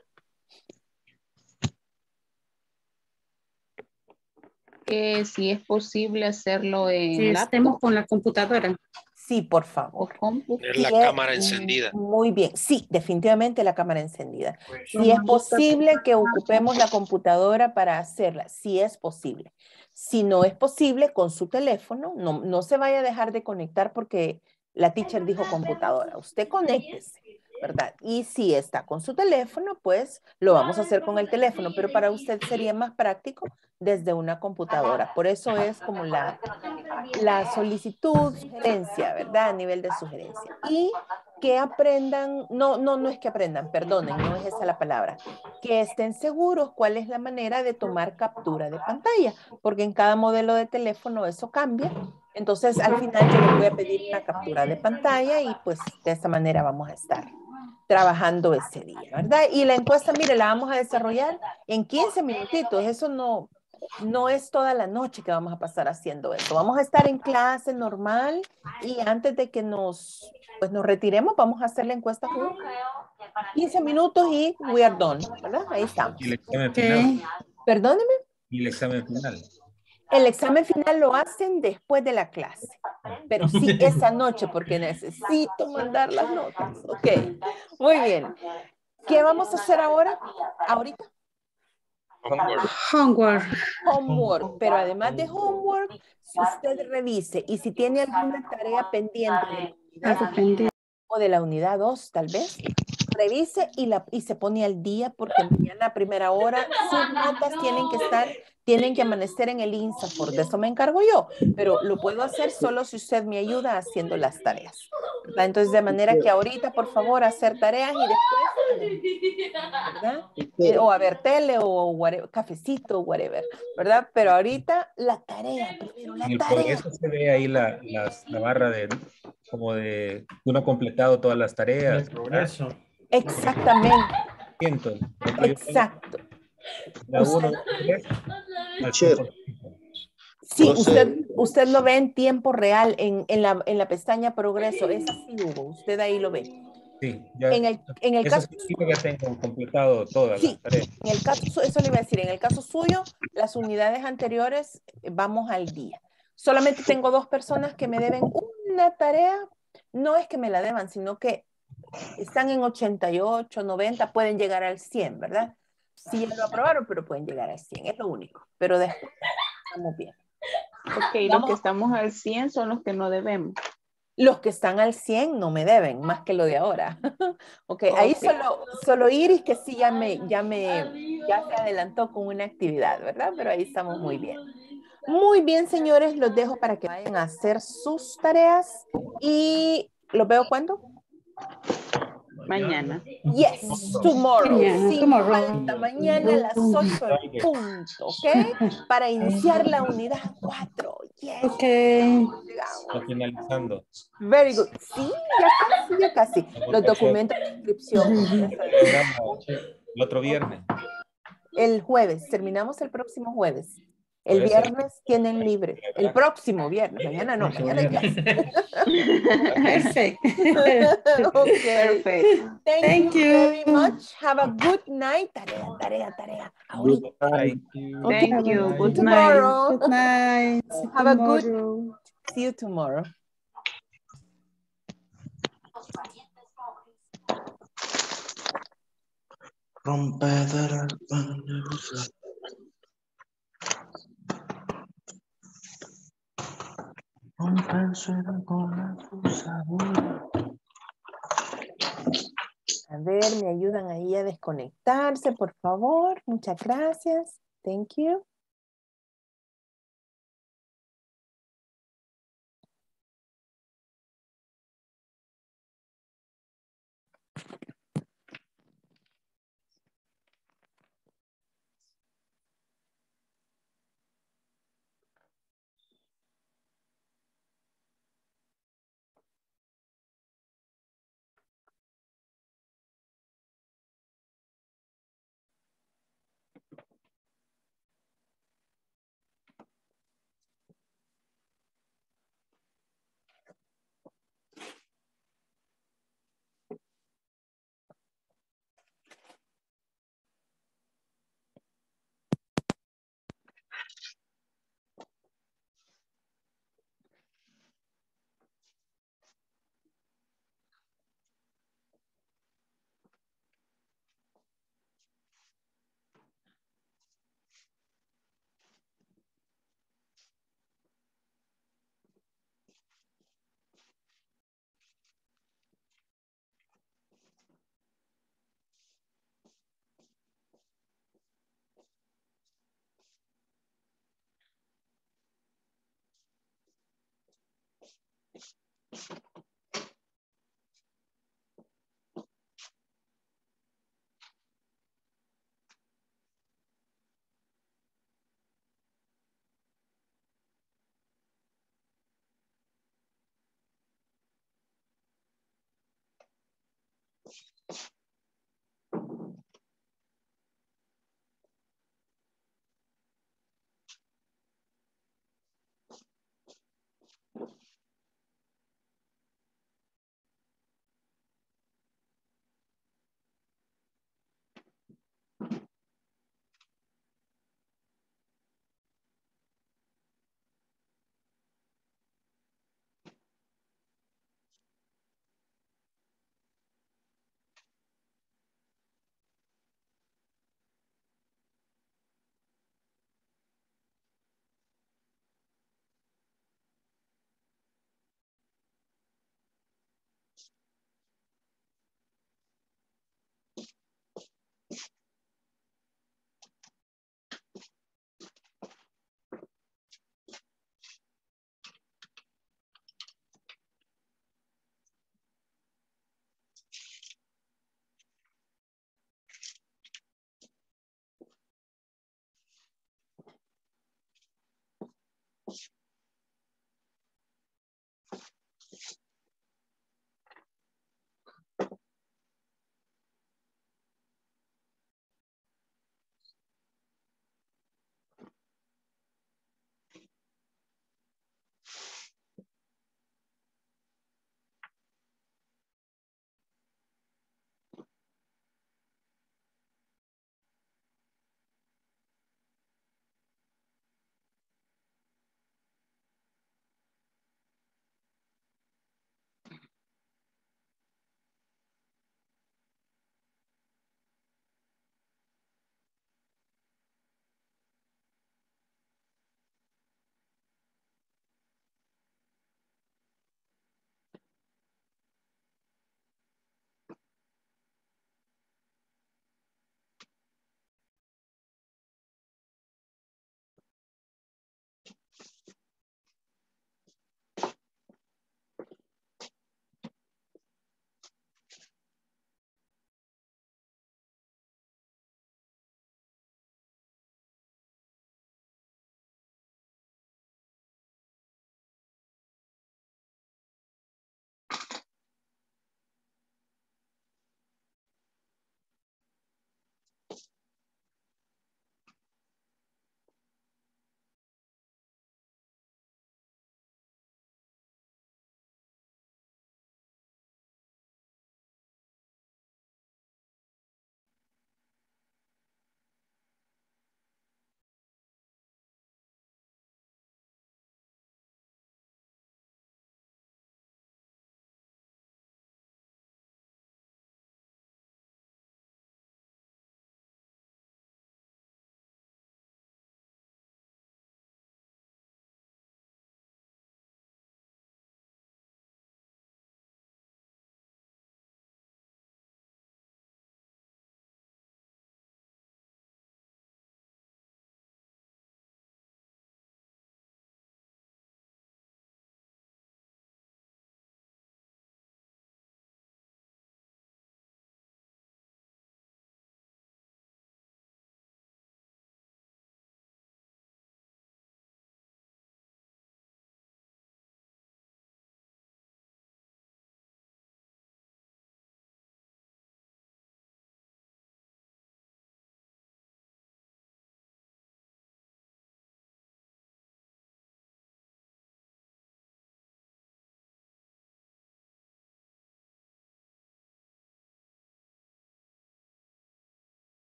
B: Que si es posible hacerlo en
D: Si
B: laptop.
D: estemos con la computadora.
A: Sí, por favor.
H: Tener la cámara encendida.
A: Muy bien. Sí, definitivamente la cámara encendida. Si es posible que ocupemos la computadora para hacerla. Si es posible. Si no es posible, con su teléfono, no se vaya a dejar de conectar porque la teacher dijo computadora. Usted conéctese, ¿verdad? Y si está con su teléfono, pues lo vamos a hacer con el teléfono, pero para usted sería más práctico desde una computadora. Por eso es como la solicitud, sugerencia, ¿verdad? A nivel de sugerencia. Y que aprendan, no es que aprendan, perdonen, no es esa la palabra, que estén seguros cuál es la manera de tomar captura de pantalla, porque en cada modelo de teléfono eso cambia. Entonces, al final yo les voy a pedir una captura de pantalla y pues de esa manera vamos a estar trabajando ese día, ¿verdad? Y la encuesta, mire, la vamos a desarrollar en 15 minutitos. Eso no no es toda la noche que vamos a pasar haciendo eso. Vamos a estar en clase normal y antes de que nos retiremos, vamos a hacer la encuesta juntos. 15 minutos y we are done, ¿verdad? Ahí estamos.
J: Y el examen final.
A: Perdóneme.
J: Y el examen final.
A: El examen final lo hacen después de la clase, pero sí esa noche porque necesito mandar las notas. Ok, muy bien. ¿Qué vamos a hacer ahora? ¿Ahorita?
D: Homework.
A: Homework, pero además de homework, si usted revise y si tiene alguna tarea pendiente de la unidad o de la unidad 2 tal vez, revise y se pone al día porque mañana a primera hora sus notas tienen que amanecer en el INSAFORP. De eso me encargo yo, pero lo puedo hacer solo si usted me ayuda haciendo las tareas, ¿verdad? Entonces, de manera que ahorita, por favor, hacer tareas y después, ¿verdad? O a ver tele o whatever, cafecito, whatever, ¿verdad? Pero ahorita la tarea, primero la
J: En el
A: tarea.
J: progreso se ve ahí la barra de como de uno ha completado todas las tareas.
F: El progreso.
A: Exactamente.
J: Exacto. La uno, tres, al 100%.
A: Sí, usted lo ve en tiempo real en la pestaña progreso. Es así, Hugo. Usted ahí lo ve.
J: Sí, ya.
A: En el caso
J: ya tengo completado todas las tareas.
A: En el caso, eso le iba a decir, en el caso suyo, las unidades anteriores vamos al día. Solamente tengo 2 personas que me deben una tarea. No es que me la deban, sino que están en 88, 90, pueden llegar al 100, ¿verdad? Sí, ya lo aprobaron, pero pueden llegar al 100, es lo único. Pero después, estamos bien.
G: Ok, los que estamos al 100 son los que no debemos.
A: Los que están al 100 no me deben, más que lo de ahora. Okay, ahí solo Iris, que sí ya se adelantó con una actividad, ¿verdad? Pero ahí estamos muy bien. Muy bien, señores, los dejo para que vayan a hacer sus tareas y ¿los veo cuándo?
G: Mañana.
A: Yes, tomorrow.
D: Mañana,
A: Sin
D: tomorrow.
A: falta, mañana a las 8 en punto, ¿ok? Para iniciar la unidad 4. Yes.
D: Ok.
J: Está finalizando.
A: Very good. Sí, ya casi. Los documentos de inscripción.
J: El otro viernes.
A: El jueves, terminamos el próximo jueves. El
J: Puede ser.
A: viernes tienen libre. El próximo viernes, mañana no, mañana hay clase.
D: Perfect.
A: Okay.
G: Perfect.
A: Thank you very much. Have a good night. Tarea. Ahorita.
G: Thank you. Good
A: Tomorrow.
D: Good night.
A: Have a good. See you tomorrow.
L: Rompedera.
A: A ver, me ayudan ahí a desconectarse, por favor. Muchas gracias. Thank you.